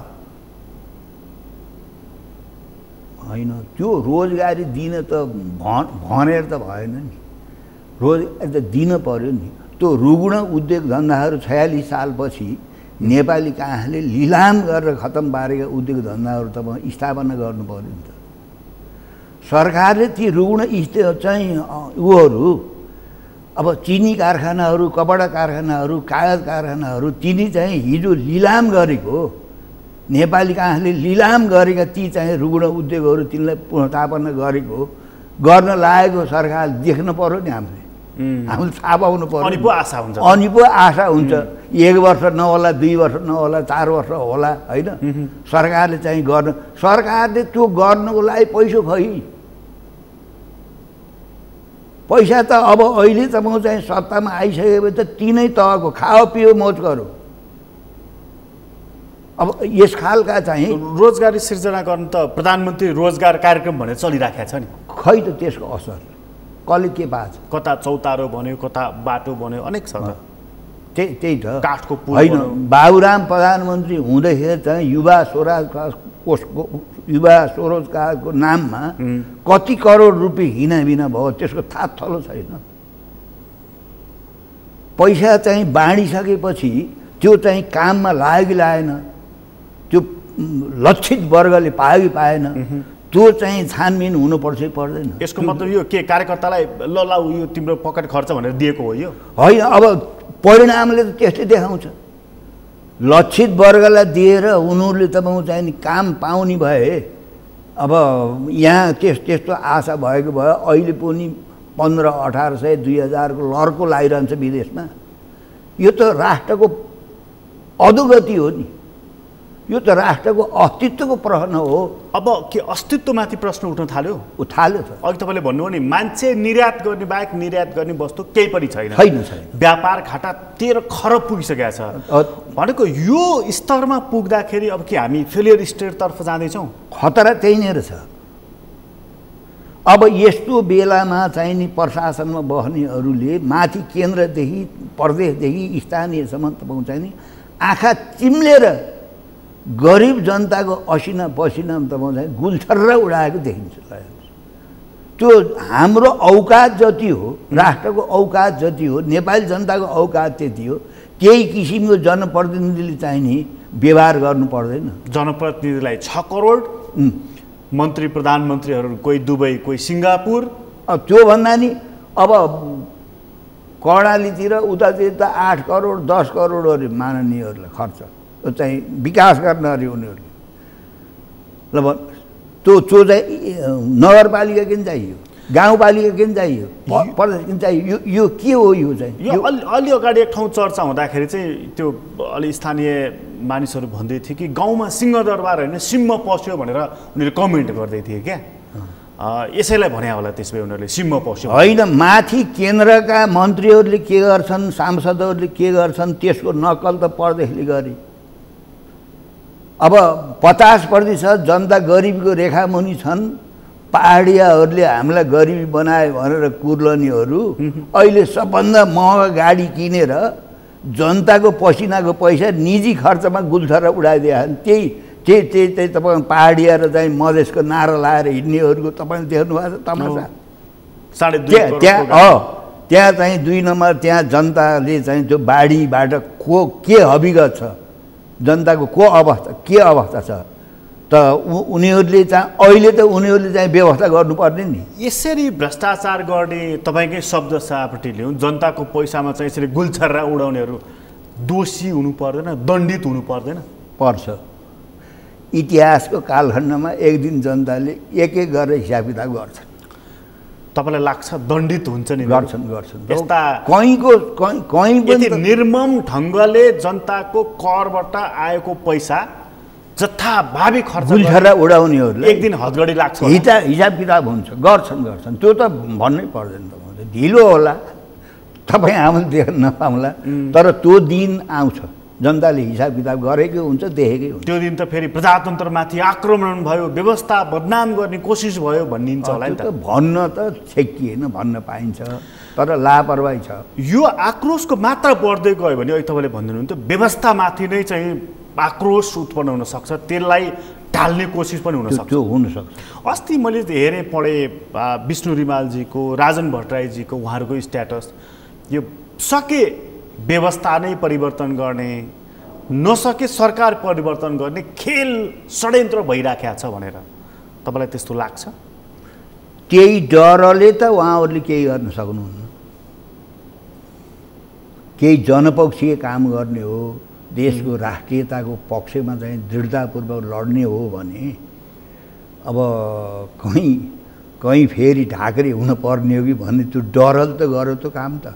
होइन, त्यो रोजगारी दिन त भनेर त भएन नि, रोजगारी त दिन पर्यो नि। त्यो रुग्ण उद्योग धन्दाहरू 46 सालपछि नेपाली काँखाले लिलाम गरेर खतम पारेका उद्योग धन्दाहरू तपाईँ स्थापना गर्नु पर्यो नि त। सरकारले ती रुग्ण चाहिँ उहरू अब चिनी कारखानाहरू, कपडा कारखानाहरू, कागज कारखानाहरू तिनी चाहिँ हिजो लिलाम गरेको, नेपाली काँखाले लिलाम गरेका ती चाहिँ रुग्ण उद्योगहरू तिनलाई पुनर्स्थापना गरेको गर्न लागेको सरकार देख्न पर्यो नि हामीले थाहा पाउनु पर्यो। अनि पो आशा हुन्छ, अनि पो आशा हुन्छ। 1 वर्ष नहोला, 2 वर्ष नहोला, 4 वर्ष होला, होइन। सरकारले चाहिँ गर्न, सरकारले त्यो गर्नको लागि पैसा खै, पैसा त अब अहिले तपाईँको चाहिँ सत्तामा आइसकेपछि त तिनै तहको खाओ पियो मौज गरौँ। अब यस खालका चाहिँ रोजगारी सिर्जना गर्न त प्रधानमन्त्री रोजगार कार्यक्रम भनेर चलिराखेको छ नि, खै त त्यसको असर कसले के पाछ? कता चौतारो बन्यो, कता बाटो बन्यो, अनेक छ त। त्यही त काठको पुल होइन। बाबुराम प्रधानमन्त्री हुँदाखेरि चाहिँ युवा स्वरोजगारको नाममा कति करोड रुपियाँ हिनाबिना भयो, त्यसको थाहा थलो छैन। पैसा चाहिँ बाँडिसकेपछि त्यो चाहिँ काममा लाग्यो कि लागेन, त्यो लक्षित वर्गले पायो कि पाएन, त्यो चाहिँ छानबिन हुनुपर्छ कि पर्दैन। यसको मतलब यो के कार्यकर्तालाई ल यो तिम्रो पकेट खर्च भनेर दिएको हो यो? होइन, अब परिणामले त त्यस्तै देखाउँछ। लक्षित वर्गलाई दिएर उनीहरूले तपाईँको चाहिँ नि काम पाउने भए, अब यहाँ त्यस्तो आशा भएको भए अहिले पनि 1500-1800 2000 को लर्को लागिरहन्छ विदेशमा। यो त राष्ट्रको अधोगति हो नि, यो त राष्ट्रको अस्तित्वको प्रश्न हो। अब के अस्तित्वमाथि प्रश्न उठ्न थाल्यो? थाल्यो त। अघि तपाईँले भन्नुभयो नि मान्छे निर्यात गर्ने बाहेक निर्यात गर्ने वस्तु केही पनि छैन। व्यापार घाटा 13 खरब पुगिसकेको छ भनेको यो स्तरमा पुग्दाखेरि अब के हामी फेलियर स्टेटतर्फ जाँदैछौँ? खतरा त्यही नै रहेछ। अब यस्तो बेलामा चाहिँ नि प्रशासनमा बस्नेहरूले माथि केन्द्रदेखि प्रदेशदेखि स्थानीयसम्म तपाईँ चाहिँ नि आँखा चिम्लेर गरिब जनताको असिना पसिना तपाईँ चाहिँ गुल्छर्र उडाएको देखिन्छ। त्यो हाम्रो औकात जति हो, राष्ट्रको औकात जति हो, नेपाली जनताको औकात त्यति हो। त्यही किसिमको जनप्रतिनिधिले चाहिँ नि व्यवहार गर्नु पर्दैन। जनप्रतिनिधिलाई 6 करोड, मन्त्री प्रधानमन्त्रीहरू कोही दुबई कोही सिङ्गापुर। त्योभन्दा नि अब कर्णालीतिर उतातिर त 8 करोड 10 करोडहरू माननीयहरूलाई खर्च चाहिँ विकास गर्न अरे उनीहरूले। ल त्यो चाहिँ नगरपालिका किन चाहियो, गाउँपालिका किन चाहियो, प्रदेश किन चाहियो? यो के हो? यो चाहिँ यो अलि अगाडि एक ठाउँ चर्चा हुँदाखेरि चाहिँ त्यो अलि स्थानीय मानिसहरू भन्दै थिए कि गाउँमा सिंहदरबार होइन सिंह पस्यो भनेर उनीहरूले कमेन्ट गर्दै थिए क्या। यसैलाई भने होला त्यसो भए उनीहरूले सिंह पस्यो होइन। माथि केन्द्रका मन्त्रीहरूले के गर्छन्, सांसदहरूले के गर्छन्, त्यसको नक्कल त प्रदेशले गरे। अब 50% जनता गरिबीको रेखामुनि छन्। पहाडियाहरूले हामीलाई गरिबी बनायो भनेर कुर्लनीहरू अहिले सबभन्दा महँगा गाडी किनेर जनताको पसिनाको पैसा निजी खर्चमा गुल्छर्र उडाइदिए। त्यही तपाईँ पहाडिया र चाहिँ मधेसको नारा लाएर हिँड्नेहरूको तपाईँले देख्नु भएको छ तमासा। 2.5 त्यहाँ चाहिँ 2 नम्बर त्यहाँ जनताले चाहिँ त्यो बाढीबाट के हविगत छ, जनताको के अवस्था छ, त उनीहरूले चाहिँ अहिले त उनीहरूले चाहिँ व्यवस्था गर्नुपर्ने नि। यसरी भ्रष्टाचार गर्ने तपाईँकै शब्द सापट्टि ल्याउँ, जनताको पैसामा चाहिँ यसरी गुल्छर्रा उडाउनेहरू दोषी हुनु पर्दैन, दण्डित हुनु पर्दैन? पर्छ। इतिहासको कालखण्डमा एक दिन जनताले एक गरेर हिसाब किताब गर्छन्। तपाईँलाई लाग्छ दण्डित हुन्छ नि? गर्छन्। यस्ता कहीँ यति निर्मम ढङ्गले जनताको करबाट आएको पैसा जथाभावी खर्च गुल्छर्रा उडाउनेहरूले एक दिन हदगडी लाग्छ। हिसाब किताब हुन्छ, गर्छन्। त्यो त भन्नै पर्दैन। तपाईँ ढिलो होला, तपाईँ आउनु नपाउला, तर त्यो दिन आउँछ जनताले हिसाब किताब गरेकै हुन्छ, देखेकै हुन्छ। त्यो दिन त फेरि प्रजातन्त्रमाथि आक्रमण भयो, व्यवस्था बदनाम गर्ने कोसिस भयो भनिन्छ होला नि त। भन्न त छेकिएन, भन्न पाइन्छ, तर लापरवाही छ। यो आक्रोशको मात्रा बढ्दै गयो भने अहिले तपाईँले भन्नुहुन्थ्यो व्यवस्थामाथि नै चाहिँ आक्रोश उत्पन्न हुनसक्छ, त्यसलाई ढाल्ने कोसिस पनि हुनसक्छ। त्यो हुनसक्छ। अस्ति मैले हेरेँ पढेँ विष्णु रिमालजीको, राजन भट्टराईजीको, उहाँहरूको स्ट्याटस, यो सके व्यवस्था नै परिवर्तन गर्ने, नसके सरकार परिवर्तन गर्ने खेल षड्यन्त्र भइराखेको छ भनेर तपाईँलाई त्यस्तो लाग्छ? त्यही डरले त उहाँहरूले केही गर्न सक्नुहुन्न। केही जनपक्षीय काम गर्ने हो, देशको राष्ट्रियताको पक्षमा चाहिँ दृढतापूर्वक लड्ने हो भने अब कहीँ फेरि ढाकरे हुन पर्ने हो कि भन्ने त्यो डरले त गर्यो त्यो काम त।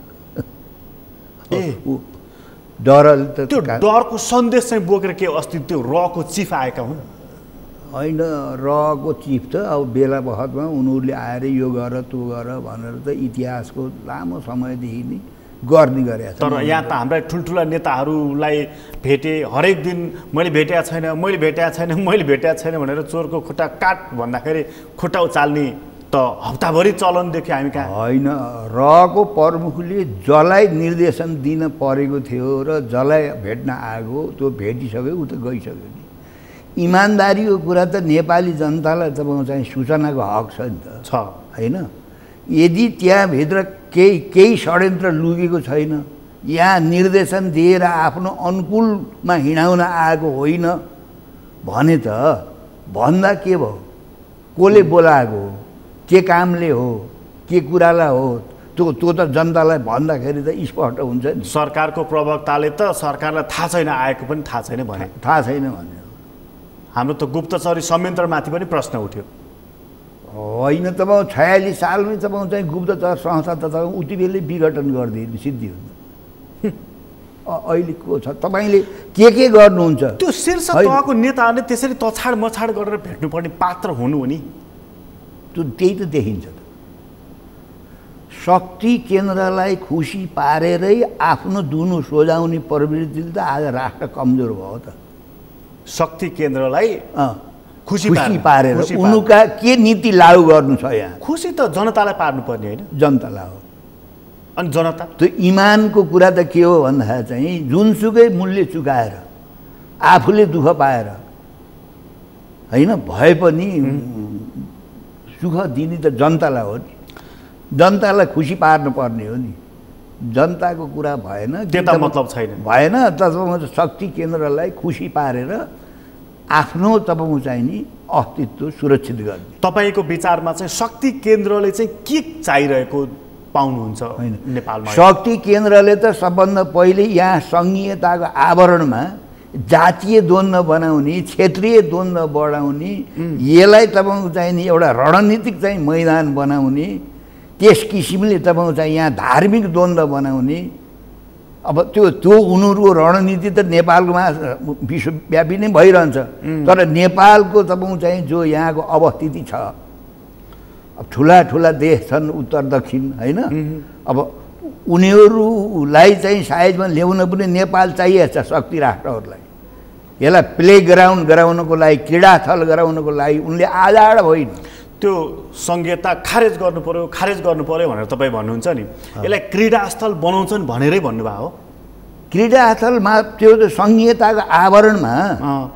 डरले त त्यो डरको सन्देश चाहिँ बोकेर के अस्ति त्यो रको चिफ आएका हुन्? होइन, रको चिफ त अब बेला बखतमा उनीहरूले आएर यो गर त्यो गर भनेर त इतिहासको लामो समयदेखि नै गर्ने गरेका छन्। तर यहाँ त हाम्रा ठुल्ठुला नेताहरूलाई भेटे, हरेक दिन मैले भेटेको छैन भनेर चोरको खुट्टा काट भन्दाखेरि खुट्टा उचाल्ने त हप्ताभरि चलन देख्यो हामी कहाँ। होइन, रको प्रमुखले जसलाई निर्देशन दिन परेको थियो र जसलाई भेट्न आएको त्यो भेटिसक्यो, ऊ त गइसक्यो नि। इमान्दारीको कुरा त नेपाली जनतालाई तपाईँको चाहिँ सूचनाको हक छ नि त, छ होइन? यदि त्यहाँभित्र केही षड्यन्त्र लुकेको छैन, यहाँ निर्देशन दिएर आफ्नो अनुकूलमा हिँडाउन आएको होइन भने त भन्दा के भयो? कसले बोलाएको हो, के कामले हो, के कुरालाई हो, त्यो त जनतालाई भन्दाखेरि त स्पष्ट हुन्छ नि। सरकारको प्रवक्ताले त सरकारलाई थाहा छैन, आएको पनि थाहा छैन भने, थाहा छैन भने हाम्रो त गुप्तचरी संयन्त्रमाथि पनि प्रश्न उठ्यो। होइन, तपाईँ 46 सालमै तपाईँ चाहिँ गुप्तचर संस्था त तपाईँ उति बेलै विघटन गरिदिनु सिद्धि हुन्छ। अहिले को छ? तपाईँले के गर्नुहुन्छ? त्यो शीर्ष तहको नेताहरूले त्यसरी तछाड मछाड गरेर भेट्नुपर्ने पात्र हुनु हो नि। त्यही त देखिन्छ त। शक्ति केन्द्रलाई खुसी पारेरै आफ्नो दुनु सोझाउने प्रवृत्तिले त आज राष्ट्र कमजोर भयो त। शक्ति केन्द्रलाई खुसी पारेर उनका के नीति लागू गर्नु छ? यहाँ खुसी त जनतालाई पार्नुपर्ने होइन, जनतालाई हो। अनि जनता त्यो इमानको कुरा त के हो भन्दाखेरि चाहिँ जुनसुकै मूल्य चुकाएर आफूले दुःख पाएर होइन भए पनि सुख दिने त जनतालाई हो नि। जनतालाई खुसी पार्नुपर्ने हो नि। जनताको कुरा भएन, त्यता मतलब छैन, भएन त शक्ति केन्द्रलाई खुसी पारेर आफ्नो तपाईँको चाहिँ नि अस्तित्व सुरक्षित गर्ने। तपाईँको विचारमा चाहिँ शक्ति केन्द्रले चाहिँ के चाहिरहेको पाउनुहुन्छ नेपालमा? शक्ति केन्द्रले त सबभन्दा पहिले यहाँ सङ्घीयताको आवरणमा जातीय द्वन्द्व बनाउने, क्षेत्रीय द्वन्द्व बढाउने, यसलाई तपाईँको चाहिँ नि एउटा रणनीतिक चाहिँ मैदान बनाउने, त्यस किसिमले तपाईँको चाहिँ यहाँ धार्मिक द्वन्द्व बनाउने। अब त्यो उनीहरूको रणनीति त नेपालमा विश्वव्यापी नै भइरहन्छ, तर नेपालको तपाईँको चाहिँ जो यहाँको अवस्थिति छ, अब ठुला देश छन् उत्तर दक्षिण होइन, अब उनीहरूलाई चाहिँ साइजमा ल्याउन पनि नेपाल चाहिएको छ। शक्ति राष्ट्रहरूलाई यसलाई प्ले ग्राउन्ड गराउनको लागि, क्रीडास्थल गराउनको लागि उनले आजाड होइन, त्यो संहिता खारेज गर्नु पर्यो भनेर तपाईँ भन्नुहुन्छ नि। यसलाई क्रीडास्थल बनाउँछन् भनेरै भन्नुभयो हो? क्रीडास्थलमा त्यो संहिताको आवरणमा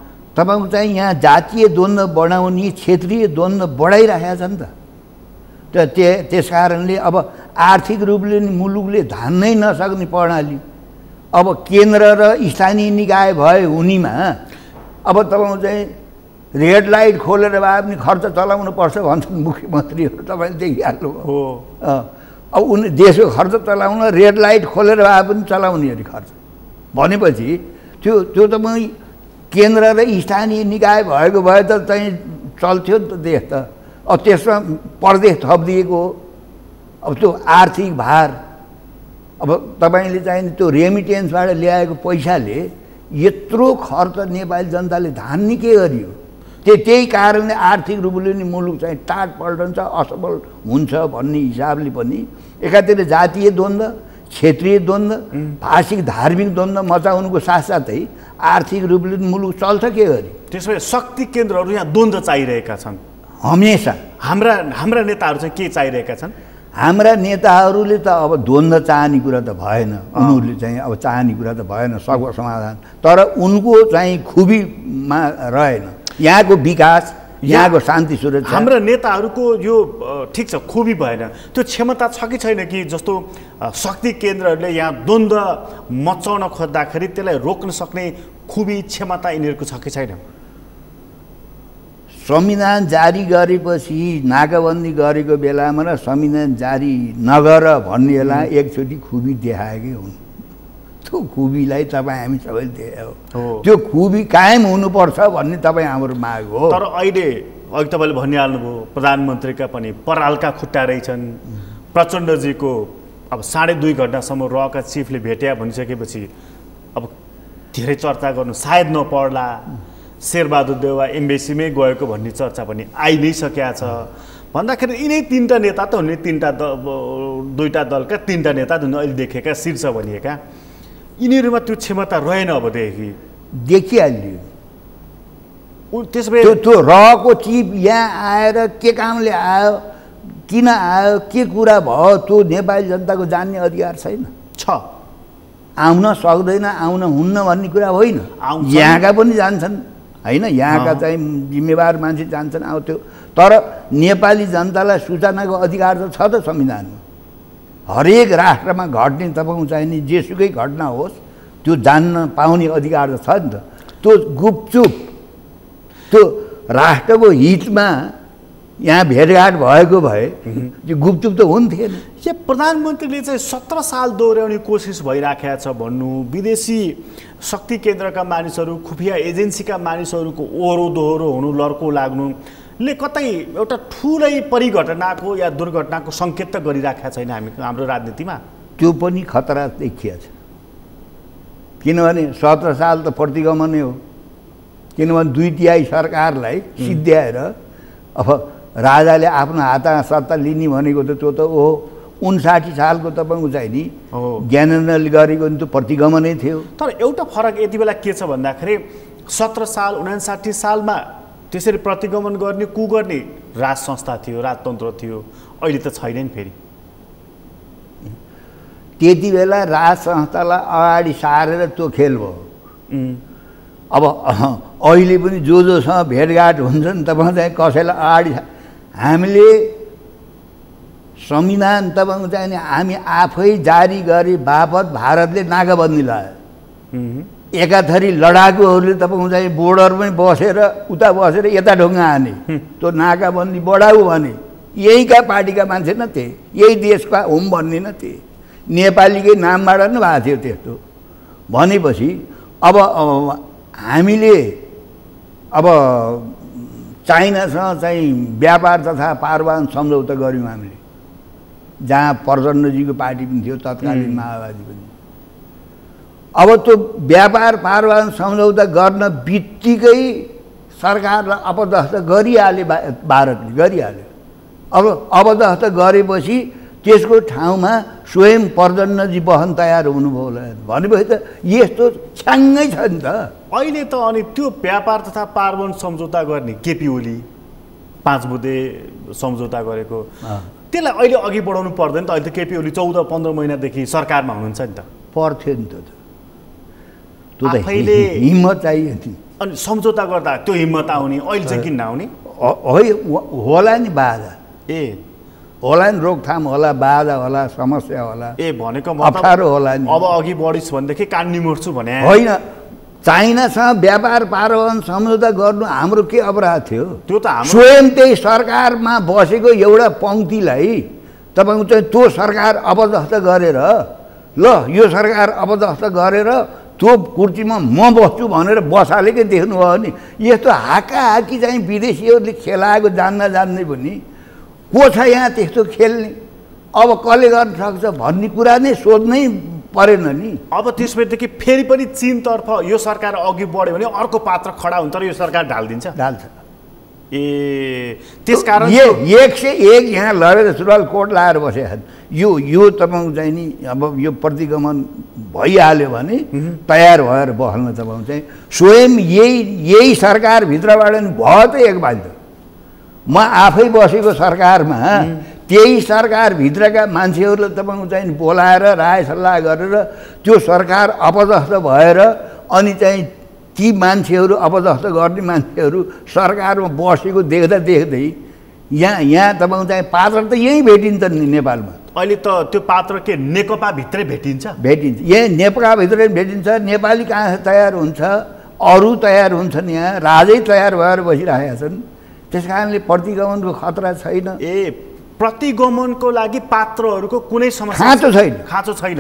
तपाईँको चाहिँ यहाँ जातीय द्वन्द्व बढाउने, क्षेत्रीय द्वन्द्व बढाइरहेका छ नि त। त्यस कारणले अब आर्थिक रूपले नि मुलुकले धान्नै नसक्ने प्रणाली अब केन्द्र र स्थानीय निकाय भए हुनेमा अब तपाईँ चाहिँ रेड लाइट खोलेर भए पनि खर्च चलाउनु पर्छ भन्छन् मुख्यमन्त्रीहरू, तपाईँले देखिहाल्नु हो। अब देशको खर्च चलाउन रेड लाइट खोलेर भए पनि चलाउने अरे खर्च भनेपछि त्यो तपाईँ केन्द्र र स्थानीय निकाय भएको भए त चाहिँ चल्थ्यो नि त देश त। अब त्यसमा प्रदेश थपिदिएको हो। अब त्यो आर्थिक भार अब तपाईँले चाहिँ त्यो रेमिटेन्सबाट ल्याएको पैसाले यत्रो खर्च नेपाली जनताले धान्ने के गरियो? त्यही कारणले आर्थिक रूपले नि मुलुक चाहिँ टाट पल्टन्छ, असफल हुन्छ भन्ने हिसाबले पनि एकातिर जातीय द्वन्द्व, क्षेत्रीय द्वन्द्व, भाषिक धार्मिक द्वन्द्व मचाउनुको साथसाथै आर्थिक रूपले मुलुक चल्छ के गरी? त्यसो भए शक्ति केन्द्रहरू यहाँ द्वन्द्व चाहिरहेका छन् हमेसा। हाम्रा नेताहरू चाहिँ के चाहिरहेका छन्? हाम्रा नेताहरूले त अब द्वन्द्व चाहने कुरा त भएन, उनीहरूले चाहिँ अब चाहने कुरा त भएन सर्व समाधान, तर उनको चाहिँ खुबीमा रहेन यहाँको विकास, यहाँको शान्ति सुरक्षा। हाम्रा नेताहरूको यो ठिक छ खुबी भएन, त्यो क्षमता छ कि छैन कि जस्तो शक्ति केन्द्रहरूले यहाँ द्वन्द्व मचाउन खोज्दाखेरि त्यसलाई रोक्न सक्ने खुबी क्षमता यिनीहरूको छ कि छैन? संविधान जारी गरेपछि नाकाबन्दी गरेको बेलामा र संविधान जारी नगर भन्नेलाई एकचोटि खुबी देखाएकै हुन्। त्यो खुबीलाई तपाईँ हामी सबैले देखायो, त्यो खुबी कायम हुनुपर्छ भन्ने तपाईँ हाम्रो माग हो। तर अहिले अघि तपाईँले भनिहाल्नुभयो प्रधानमन्त्रीका पनि परालका खुट्टा रहेछन्, प्रचण्डजीको अब 2.5 घन्टासम्म रहका चिफले भेट्या भनिसकेपछि अब धेरै चर्चा गर्नु सायद नपर्ला। शेरबहादुर देउवा एम्बेसीमै गएको भन्ने चर्चा पनि आइ नै सकेका छ भन्दाखेरि यिनै 3टा नेता त हुने, 2टा दलका 3टा नेता हुने अहिले देखेका शीर्ष भनिएका, यिनीहरूमा त्यो क्षमता रहेन अबदेखि देखिहाल्यो। त्यसो भए त्यो रहेको चिफ यहाँ आएर के कामले आयो, किन आयो, के कुरा भयो त्यो नेपाली जनताको जान्ने अधिकार छैन। आउन सक्दैन, आउन हुन्न भन्ने कुरा होइन। यहाँका पनि जान्छन् होइन, यहाँका चाहिँ जिम्मेवार मान्छे जान्छन् आउँथ्यो, तर नेपाली जनतालाई सूचनाको अधिकार त छ त संविधानमा। हरेक राष्ट्रमा घट्ने तपाईँको चाहिने जेसुकै घटना होस् त्यो जान्न पाउने अधिकार त छ नि त। त्यो गुपचुप त्यो राष्ट्रको हितमा यहाँ भेटघाट भएको भए त्यो गुपचुप त हुन्थेन। यो प्रधानमन्त्रीले चाहिँ 17 साल दोहोऱ्याउने कोसिस भइराखेको छ भन्नु, विदेशी शक्ति केन्द्रका मानिसहरू, खुफिया एजेन्सीका मानिसहरूको ओहोरो दोहोरो हुनु, लड्को लाग्नुले कतै एउटा ठुलै परिघटनाको या दुर्घटनाको सङ्केत त गरिराखेका छैन हाम्रो राजनीतिमा? त्यो पनि खतरा देखिया छ, किनभने 17 साल त प्रतिगमनै हो। किनभने 2/3 सरकारलाई सिद्ध्याएर अब राजाले आफ्नो हातमा सत्ता लिने भनेको त त्यो त 59 सालको तपाईँको चाहिँ नि ज्ञानेन्द्रले गरेको नि त्यो प्रतिगमनै थियो। तर एउटा फरक यति बेला के छ भन्दाखेरि 17 साल 59 सालमा त्यसरी प्रतिगमन गर्ने गर्ने राज संस्था थियो, राजतन्त्र थियो, अहिले त छैन नि फेरि। त्यति बेला राज संस्थालाई अगाडि सारेर त्यो खेल भयो। अब अहिले पनि जोसँग भेटघाट हुन्छ नि तपाईँ चाहिँ कसैलाई अगाडि हामीले संविधान तपाईँको चाहिँ हामी आफै जारी गरे बापत भारतले नाकाबन्दी लगायो। एकाथरी लडाकुहरूले तपाईँको चाहिँ बोर्डरमै बसेर उता बसेर यता ढुङ्गा हाने, त्यो नाकाबन्दी बढाऊ भने यहीका पार्टीका मान्छे न थिए, यही देशका हुम भन्ने न थिए, नेपालीकै नामबाट नै भएको थियो त्यस्तो भनेपछि अब हामीले अब चाइनासँग चाहिँ व्यापार तथा पारवान सम्झौता गऱ्यौँ हामीले, जहाँ प्रचण्डजीको पार्टी पनि थियो, तत्कालीन माओवादी पनि। अब त्यो व्यापार पारवान सम्झौता गर्न बित्तिकै सरकारलाई अपदस्थ गरिहाले, भारतले गरिहाल्यो। अब अपदस्थ गरेपछि त्यसको ठाउँमा स्वयं प्रचण्डजी बहन तयार हुनुभयो होला भनेपछि त यस्तो छ्याङ्गै छ नि त अहिले त। अनि त्यो व्यापार तथा पारवान सम्झौता गर्ने केपी ओली 5 बुँदे सम्झौता गरेको, त्यसलाई अहिले अघि बढाउनु पर्दैन त? अहिले त केपी ओली 14-15 महिनादेखि सरकारमा हुनुहुन्छ नि त। पर्थ्यो नि त, त्यो त हिम्मत चाहियो नि। अनि सम्झौता गर्दा त्यो हिम्मत आउने, अहिले चाहिँ किन नआउने? होला नि बाधा। होला नि, रोकथाम होला, बाधा होला, समस्या होला, भनेको अप्ठ्यारो होला नि। अब अघि बढिस् भनेदेखि कान निमोड्छु भने होइन, चाइनासँग व्यापार पारवन सम्झौता गर्नु हाम्रो के अपराध थियो? त्यो त हाम्रो स्वयं त्यही सरकारमा बसेको एउटा पङ्क्तिलाई तपाईँको चाहिँ त्यो सरकार अपदस्थ गरेर, ल यो सरकार अपदस्थ गरेर त्यो कुर्सीमा म बस्छु भनेर बसालेकै देख्नुभयो नि। यस्तो हाकाहाकी चाहिँ विदेशीहरूले खेलाएको जान्दै पनि को छ यहाँ त्यस्तो खेल्ने? अब कसले गर्न सक्छ भन्ने कुरा नै सोध्नै परेन नि। अब त्यसपछि फेरि पनि चीनतर्फ यो सरकार अघि बढ्यो भने अर्को पात्र खडा हुन्छ र यो सरकार ढाल्छ। त्यसकारण 101 यहाँ लडेर सुरुवाल कोट लाएर बसेका छन्। यो तपाईँको चाहिँ नि अब यो प्रतिगमन भइहाल्यो भने तयार भएर बस्न तपाईँको चाहिँ स्वयं यही सरकारभित्रबाट नि भयो त एक बाल्ट। म आफै बसेको सरकारमा त्यही सरकारभित्रका मान्छेहरूले तपाईँको चाहिँ बोलाएर राय सल्लाह गरेर त्यो सरकार अपदस्थ भएर अनि चाहिँ ती मान्छेहरू अपदस्थ गर्ने मान्छेहरू सरकारमा बसेको देख्दै यहाँ तपाईँको चाहिँ पात्र त यहीँ भेटिन्छ नि नेपालमा। अहिले त त्यो पात्र के नेकपाभित्रै भेटिन्छ? यहीँ नेकपाभित्रै भेटिन्छ। नेपाली कहाँ तयार हुन्छ, अरू तयार हुन्छन्, यहाँ राजै तयार भएर बसिरहेका छन्। त्यस कारणले प्रतिगमनको खतरा छैन। प्रतिगमनको लागि पात्रहरूको कुनै समस्या खाँचो छैन।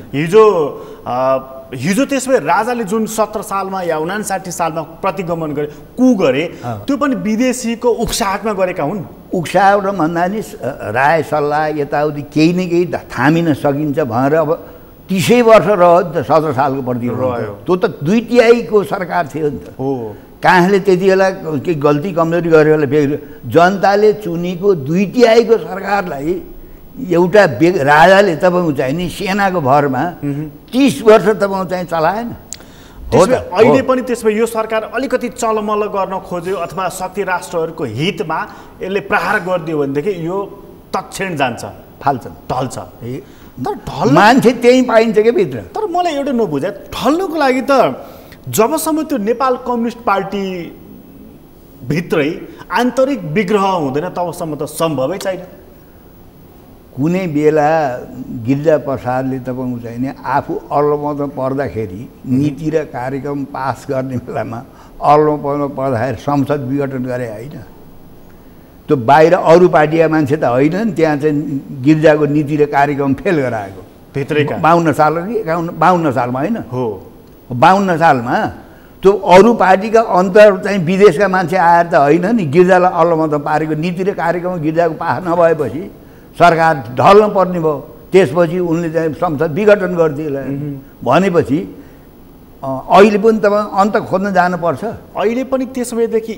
हिजो त्यसो भए राजाले जुन 17 सालमा या 59 सालमा प्रतिगमन गरे, गरे, त्यो पनि विदेशीको उक्साहटमा गरेका हुन्। उक्साहट भन्दा नि राय सल्लाह यताउति केही न केही थामिन सकिन्छ भनेर अब 30 वर्ष रह्यो नि त। 17 सालको प्रतिगमन त्यो त 2/3 सरकार थियो नि त। कहाँले त्यति बेला के गल्ती कमजोरी गर्यो होला? जनताले चुनेको 2/3 सरकारलाई एउटा राजाले तपाईँको चाहिँ नि सेनाको भरमा 30 वर्ष तपाईँको चाहिँ चलाएन। अहिले पनि त्यसमा यो सरकार अलिकति चलमल गर्न खोज्यो अथवा शक्ति राष्ट्रहरूको हितमा यसले प्रहार गरिदियो भनेदेखि यो तत्क्षण जान्छ, ढल्छ। तर मान्छे त्यही पाइन्छ क्या भित्र। तर मलाई एउटा नबुझाए, ढल्नुको लागि त जबसम्म त्यो नेपाल कम्युनिस्ट पार्टी भित्रै आन्तरिक विग्रह हुँदैन तबसम्म त सम्भवै छैन। कुनै बेला गिरिजाप्रसादले तपाईँको चाहिँ नि आफू अल्लोपमा पर्दाखेरि नीति र कार्यक्रम पास गर्ने बेलामा अल्लोपमा पर्दाखेरि संसद विघटन गरे होइन? त्यो बाहिर अरू पार्टीका मान्छे त होइन नि, त्यहाँ चाहिँ गिरिजाको नीति र कार्यक्रम फेल गराएको भित्रैका 52 साल कि 52 सालमा होइन? हो, 52 सालमा त्यो अरू पार्टीका चाहिँ विदेशका मान्छे आएर त होइन नि, गिरिजालाई अल्लोपमा पारेको नीति र कार्यक्रम गिरिजाको पास नभएपछि सरकार ढल्न पर्ने भयो। त्यसपछि उनले चाहिँ संसद विघटन गरिदिए भनेपछि अहिले पनि तपाईँ अन्त खोज्न जानुपर्छ। अहिले पनि त्यसो भएदेखि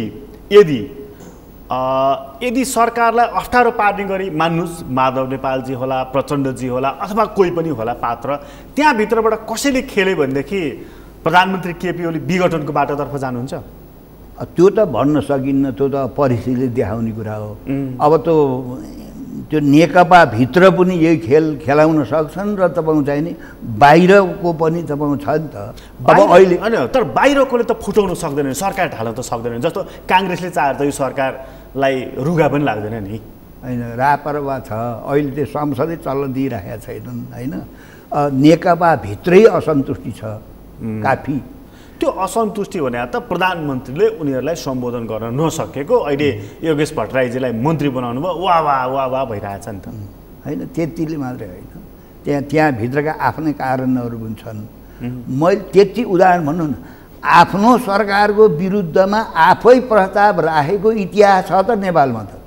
यदि सरकारलाई अप्ठ्यारो पार्ने गरी मान्नुहोस् माधव नेपालजी होला, प्रचण्डजी होला, अथवा कोही पनि होला पात्र, त्यहाँभित्रबाट कसैले खेल्यो भनेदेखि प्रधानमन्त्री केपी ओली विघटनको बाटोतर्फ जानुहुन्छ? त्यो त भन्न सकिन्न, त्यो त परिस्थितिले देखाउने कुरा हो। अब त्यो नेकपाभित्र पनि यही खेल खेलाउन सक्छन् र तपाईँको चाहिँ नि बाहिरको पनि तपाईँको छ नि त। अब अहिले होइन, तर बाहिरकोले त फुटाउन सक्दैन, सरकार ढाल्न त सक्दैन। जस्तो काङ्ग्रेसले चाहेर त यो सरकारलाई रुगा पनि लाग्दैन नि। होइन, रापरवा छ, अहिले त्यो संसदै चल्न दिइरहेका छैनन् होइन। नेकपाभित्रै असन्तुष्टि छ काफी। त्यो असन्तुष्टि भने त प्रधानमन्त्रीले उनीहरूलाई सम्बोधन गर्न नसकेको अहिले योगेश भट्टराईजीलाई मन्त्री बनाउनु भयो, वाह वाह वाह वाह भइरहेछ नि त। होइन, त्यतिले मात्रै होइन, त्यहाँभित्रका आफ्नै कारणहरू पनि छन्। मैले त्यति उदाहरण भन्नु न, आफ्नो सरकारको विरुद्धमा आफै प्रस्ताव राखेको इतिहास छ त नेपालमा त।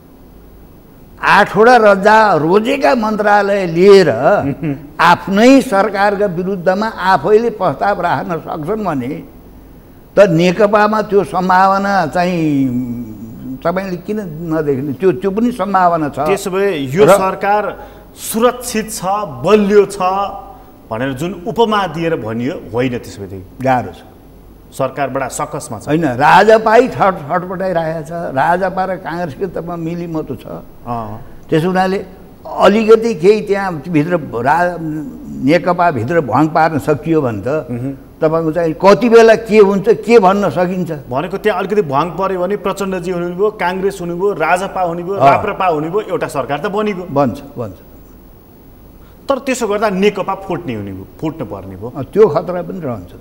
8वटा रोजेका मन्त्रालय लिएर आफ्नै सरकारका विरुद्धमा आफैले प्रस्ताव राख्न सक्छन् भने त नेकपामा त्यो सम्भावना चाहिँ तपाईँले किन नदेख्ने? त्यो पनि सम्भावना छ। त्यसो भए यो सरकार सुरक्षित छ, बलियो छ भनेर जुन उपमा दिएर भनियो होइन, त्यसपछि गाह्रो छ। सरकार बडा सकसमा छ होइन, राजापाई छटपटाइरहेको छ। राजापा र काङ्ग्रेसको तपाईँ मिलिमतो छ। त्यसो हुनाले अलिकति केही त्यहाँ भित्र नेकपाभित्र भङ पार्न सकियो भने त तपाईँको चाहिँ कति बेला के हुन्छ के भन्न सकिन्छ भनेको त्यहाँ अलिकति भङ पर्यो भने प्रचण्डजी हुनुभयो, काङ्ग्रेस हुनुभयो, राजपा हुनुभयो, राप्रपा हुनुभयो, एउटा सरकार त बनेको बन्छ बन्छ। तर त्यसो गर्दा नेकपा फुट्नु पर्ने भयो। त्यो खतरा पनि रहन्छ।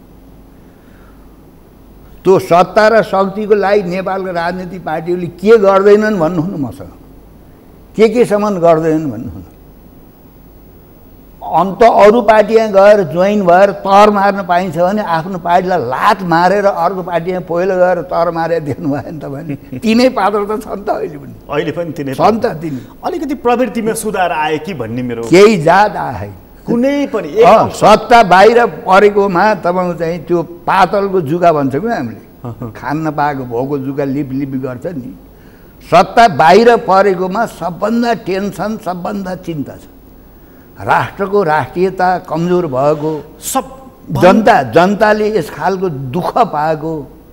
त्यो सत्ता र शक्तिको लागि नेपालको राजनीतिक पार्टीहरूले के गर्दैनन् भन्नुहुन्न मसँग, केसम्म गर्दैनन् भन्नुहुन्न। अन्त अरू पार्टीमा गएर जोइन भएर तर मार्न पाइन्छ भने आफ्नो पार्टीलाई लात मारेर अर्को पार्टीमा पहिलो गएर तर मारेर देख्नु भयो नि तपाईँले। तिनै पात्र त छन् त अहिले पनि तिनै छन् त। तिनी अलिकति प्रवृत्तिमा सुधार आयो कि भन्ने मेरो केही जात आए कुनै पनि सत्ता बाहिर परेकोमा तपाईँको चाहिँ त्यो पातलको जुका भन्छौँ क्या हामीले, खान नपाएको भोको जुका लिपलिपी गर्छ नि। सत्ता बाहिर परेकोमा सबभन्दा टेन्सन सबभन्दा चिन्ता छ। राष्ट्रको राष्ट्रियता कमजोर भएको, सब जनताले यस खालको दुःख पाएको,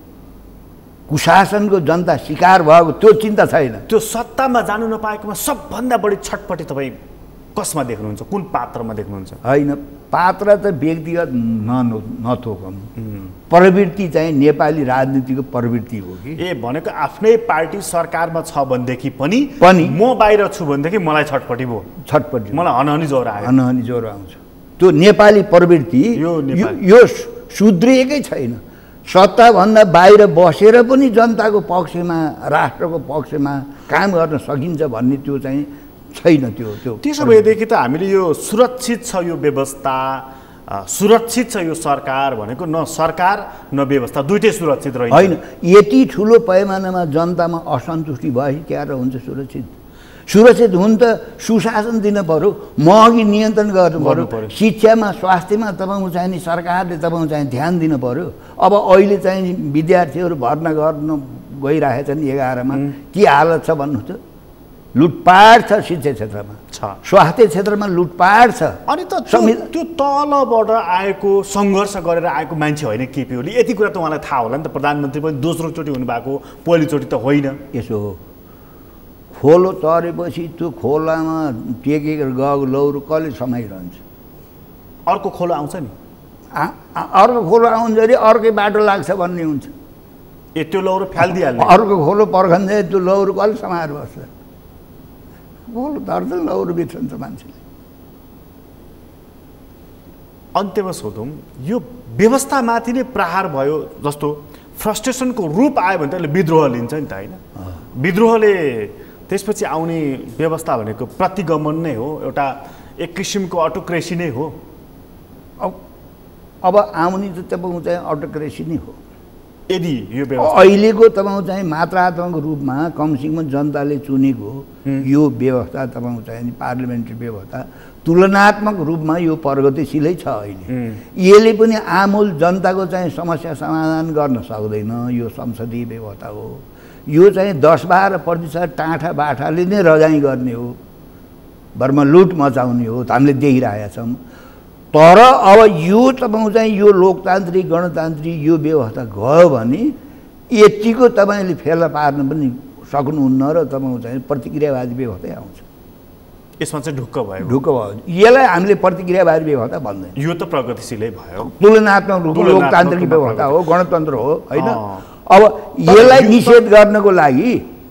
कुशासनको जनता शिकार भएको त्यो चिन्ता छैन। त्यो सत्तामा जानु नपाएकोमा सबभन्दा बढी छटपटी तपाईँ कसमा देख्नुहुन्छ, कुन पात्रमा देख्नुहुन्छ? होइन, पात्र त व्यक्तिगत नथोकौँ, प्रवृत्ति चाहिँ नेपाली राजनीतिको प्रवृत्ति हो कि। भनेको आफ्नै पार्टी सरकारमा छ भनेदेखि पनि म बाहिर छु भनेदेखि मलाई छटपटी भयो, मलाई हनहनी ज्वरो आयो, हनहनी ज्वरो आउँछ। त्यो नेपाली प्रवृत्ति यो सुध्रिएकै छैन। सत्ताभन्दा बाहिर बसेर पनि जनताको पक्षमा, राष्ट्रको पक्षमा काम गर्न सकिन्छ भन्ने त्यो चाहिँ छैन। त्यो त्यसो भएदेखि त हामीले यो सुरक्षित छ यो व्यवस्था, सुरक्षित छ यो सरकार भनेको न सरकार न व्यवस्था दुइटै सुरक्षित रह्यो। होइन, यति ठुलो पैमानामा जनतामा असन्तुष्टि भए क्या र हुन्छ सुरक्षित? सुरक्षित हुन त सुशासन दिन पर्यो, महँगी नियन्त्रण गर्नु पर्यो, शिक्षामा स्वास्थ्यमा तपाईँको चाहिँ नि सरकारले तपाईँको चाहिँ ध्यान दिन पर्यो। अब अहिले चाहिँ विद्यार्थीहरू भर्ना गर्न गइरहेछन् 11मा, के हालत छ भन्नु त? लुटपाट छ शिक्षा क्षेत्रमा, स्वास्थ्य क्षेत्रमा लुटपाट छ। अनि त त्यो तलबाट आएको सङ्घर्ष गरेर आएको मान्छे होइन केपी ओली, यति कुरा त उहाँलाई थाहा होला नि त। प्रधानमन्त्री पनि दोस्रोचोटि हुनुभएको, पहिलोचोटि त होइन। यसो हो, खोलो तरेपछि त्यो खोलामा टेकेर गएको लौरो कसले समाइरहन्छ? अर्को खोलो आउँछ नि, अर्को खोलो आउँछ अरे अर्कै बाटो लाग्छ भन्ने हुन्छ। त्यो लौरो फ्यालिदिइहाल्ने, अर्को खोलो पर्खन्छ त्यो लौरो कसले समाएर बस्छ? खोलो तर्छ लौरो बिर्सन्छ मान्छेले। अन्त्यमा सोधौँ, यो व्यवस्थामाथि नै प्रहार भयो जस्तो फ्रस्ट्रेसनको रूप आयो भने त यसले विद्रोह लिन्छ नि त, होइन? विद्रोहले त्यसपछि आउने व्यवस्था भनेको प्रतिगमन नै हो, एउटा एक किसिमको अटोक्रेसी नै हो। अब आउने त तपाईँको चाहिँ अटोक्रेसी नै हो यदि यो व्यवस्था अहिलेको तपाईँको चाहिँ मात्रात्मक रूपमा कमसेकम जनताले चुनेको यो व्यवस्था तपाईँको चाहिँ पार्लियामेन्ट्री व्यवस्था तुलनात्मक रूपमा यो प्रगतिशीलै छ। अहिले यसले पनि आमूल जनताको चाहिँ समस्या समाधान गर्न सक्दैन। यो संसदीय व्यवस्था हो, यो चाहिँ 10-12% टाँठा बाठाले नै रजाइ गर्ने हो, बर्मा लुट मचाउने हो, हामीले देखिरहेका छौँ। तर अब यो तपाईँको चाहिँ यो लोकतान्त्रिक गणतान्त्रिक यो व्यवस्था गयो भने यतिको तपाईँले फेला पार्न पनि सक्नुहुन्न र तपाईँको चाहिँ प्रतिक्रियावादी व्यवस्थै आउँछ। यसमा चाहिँ ढुक्क भयो, यसलाई हामीले प्रतिक्रियावादी व्यवस्था भन्दैन। यो त प्रगतिशीलै भयो, तुलनात्मक रूपमा लोकतान्त्रिक व्यवस्था हो, गणतन्त्र हो, होइन? अब यसलाई निषेध गर्नको लागि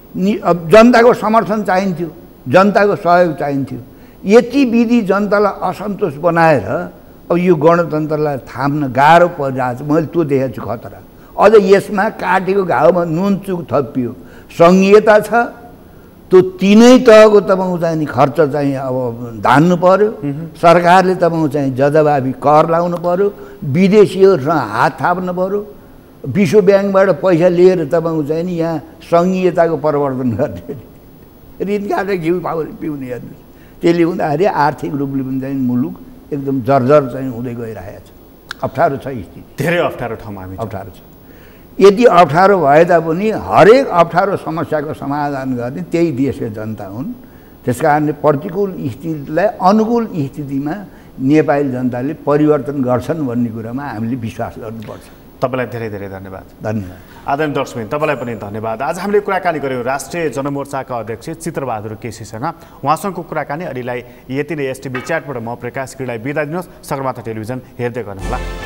जनताको समर्थन चाहिन्थ्यो, जनताको सहयोग चाहिन्थ्यो। यति विधि जनतालाई असन्तोष बनाएर अब यो गणतन्त्रलाई थाम्न गाह्रो परिरहेको छ। मैले त्यो देखेको छु खतरा। अझ यसमा काटेको घाउमा नुन चुक थपियो, सङ्घीयता छ, त्यो तिनै तहको तपाईँको चाहिँ नि खर्च चाहिँ अब धान्नु पर्यो, सरकारले तपाईँको चाहिँ जवाबी कर लाउनु पर्यो, विदेशीहरूसँग हात थाप्नु पर्यो, विश्व ब्याङ्कबाट पैसा लिएर तपाईँको चाहिँ नि यहाँ सङ्घीयताको प्रवर्तन गर्ने, ऋण काटेर घिउ पिउने हेर्नुहोस्। त्यसले हुँदाखेरि आर्थिक रूपले पनि चाहिँ मुलुक एकदम जर्जर चाहिँ हुँदै गइरहेको छ। अप्ठ्यारो छ स्थिति, धेरै अप्ठ्यारो ठाउँमा हामी अप्ठ्यारो छ। यति अप्ठ्यारो भए तापनि हरेक अप्ठ्यारो समस्याको समाधान गर्ने त्यही देशका जनता हुन्। त्यस कारणले प्रतिकूल स्थितिलाई अनुकूल स्थितिमा नेपाली जनताले परिवर्तन गर्छन् भन्ने कुरामा हामीले विश्वास गर्नुपर्छ। तपाईँलाई धेरै धेरै धन्यवाद। धन्यवाद। आदरणीय दर्शकबिन, तपाईँलाई पनि धन्यवाद। आज हामीले कुराकानी गऱ्यौँ राष्ट्रिय जनमोर्चाका अध्यक्ष चित्रबहादुर केसीसँग। उहाँसँगको कुराकानी अहिलेलाई यति नै। एसटिभी च्याटबाट म प्रकाश गिरीलाई बिदा दिनुहोस्। सगरमाथा टेलिभिजन हेर्दै गर्नुहोला।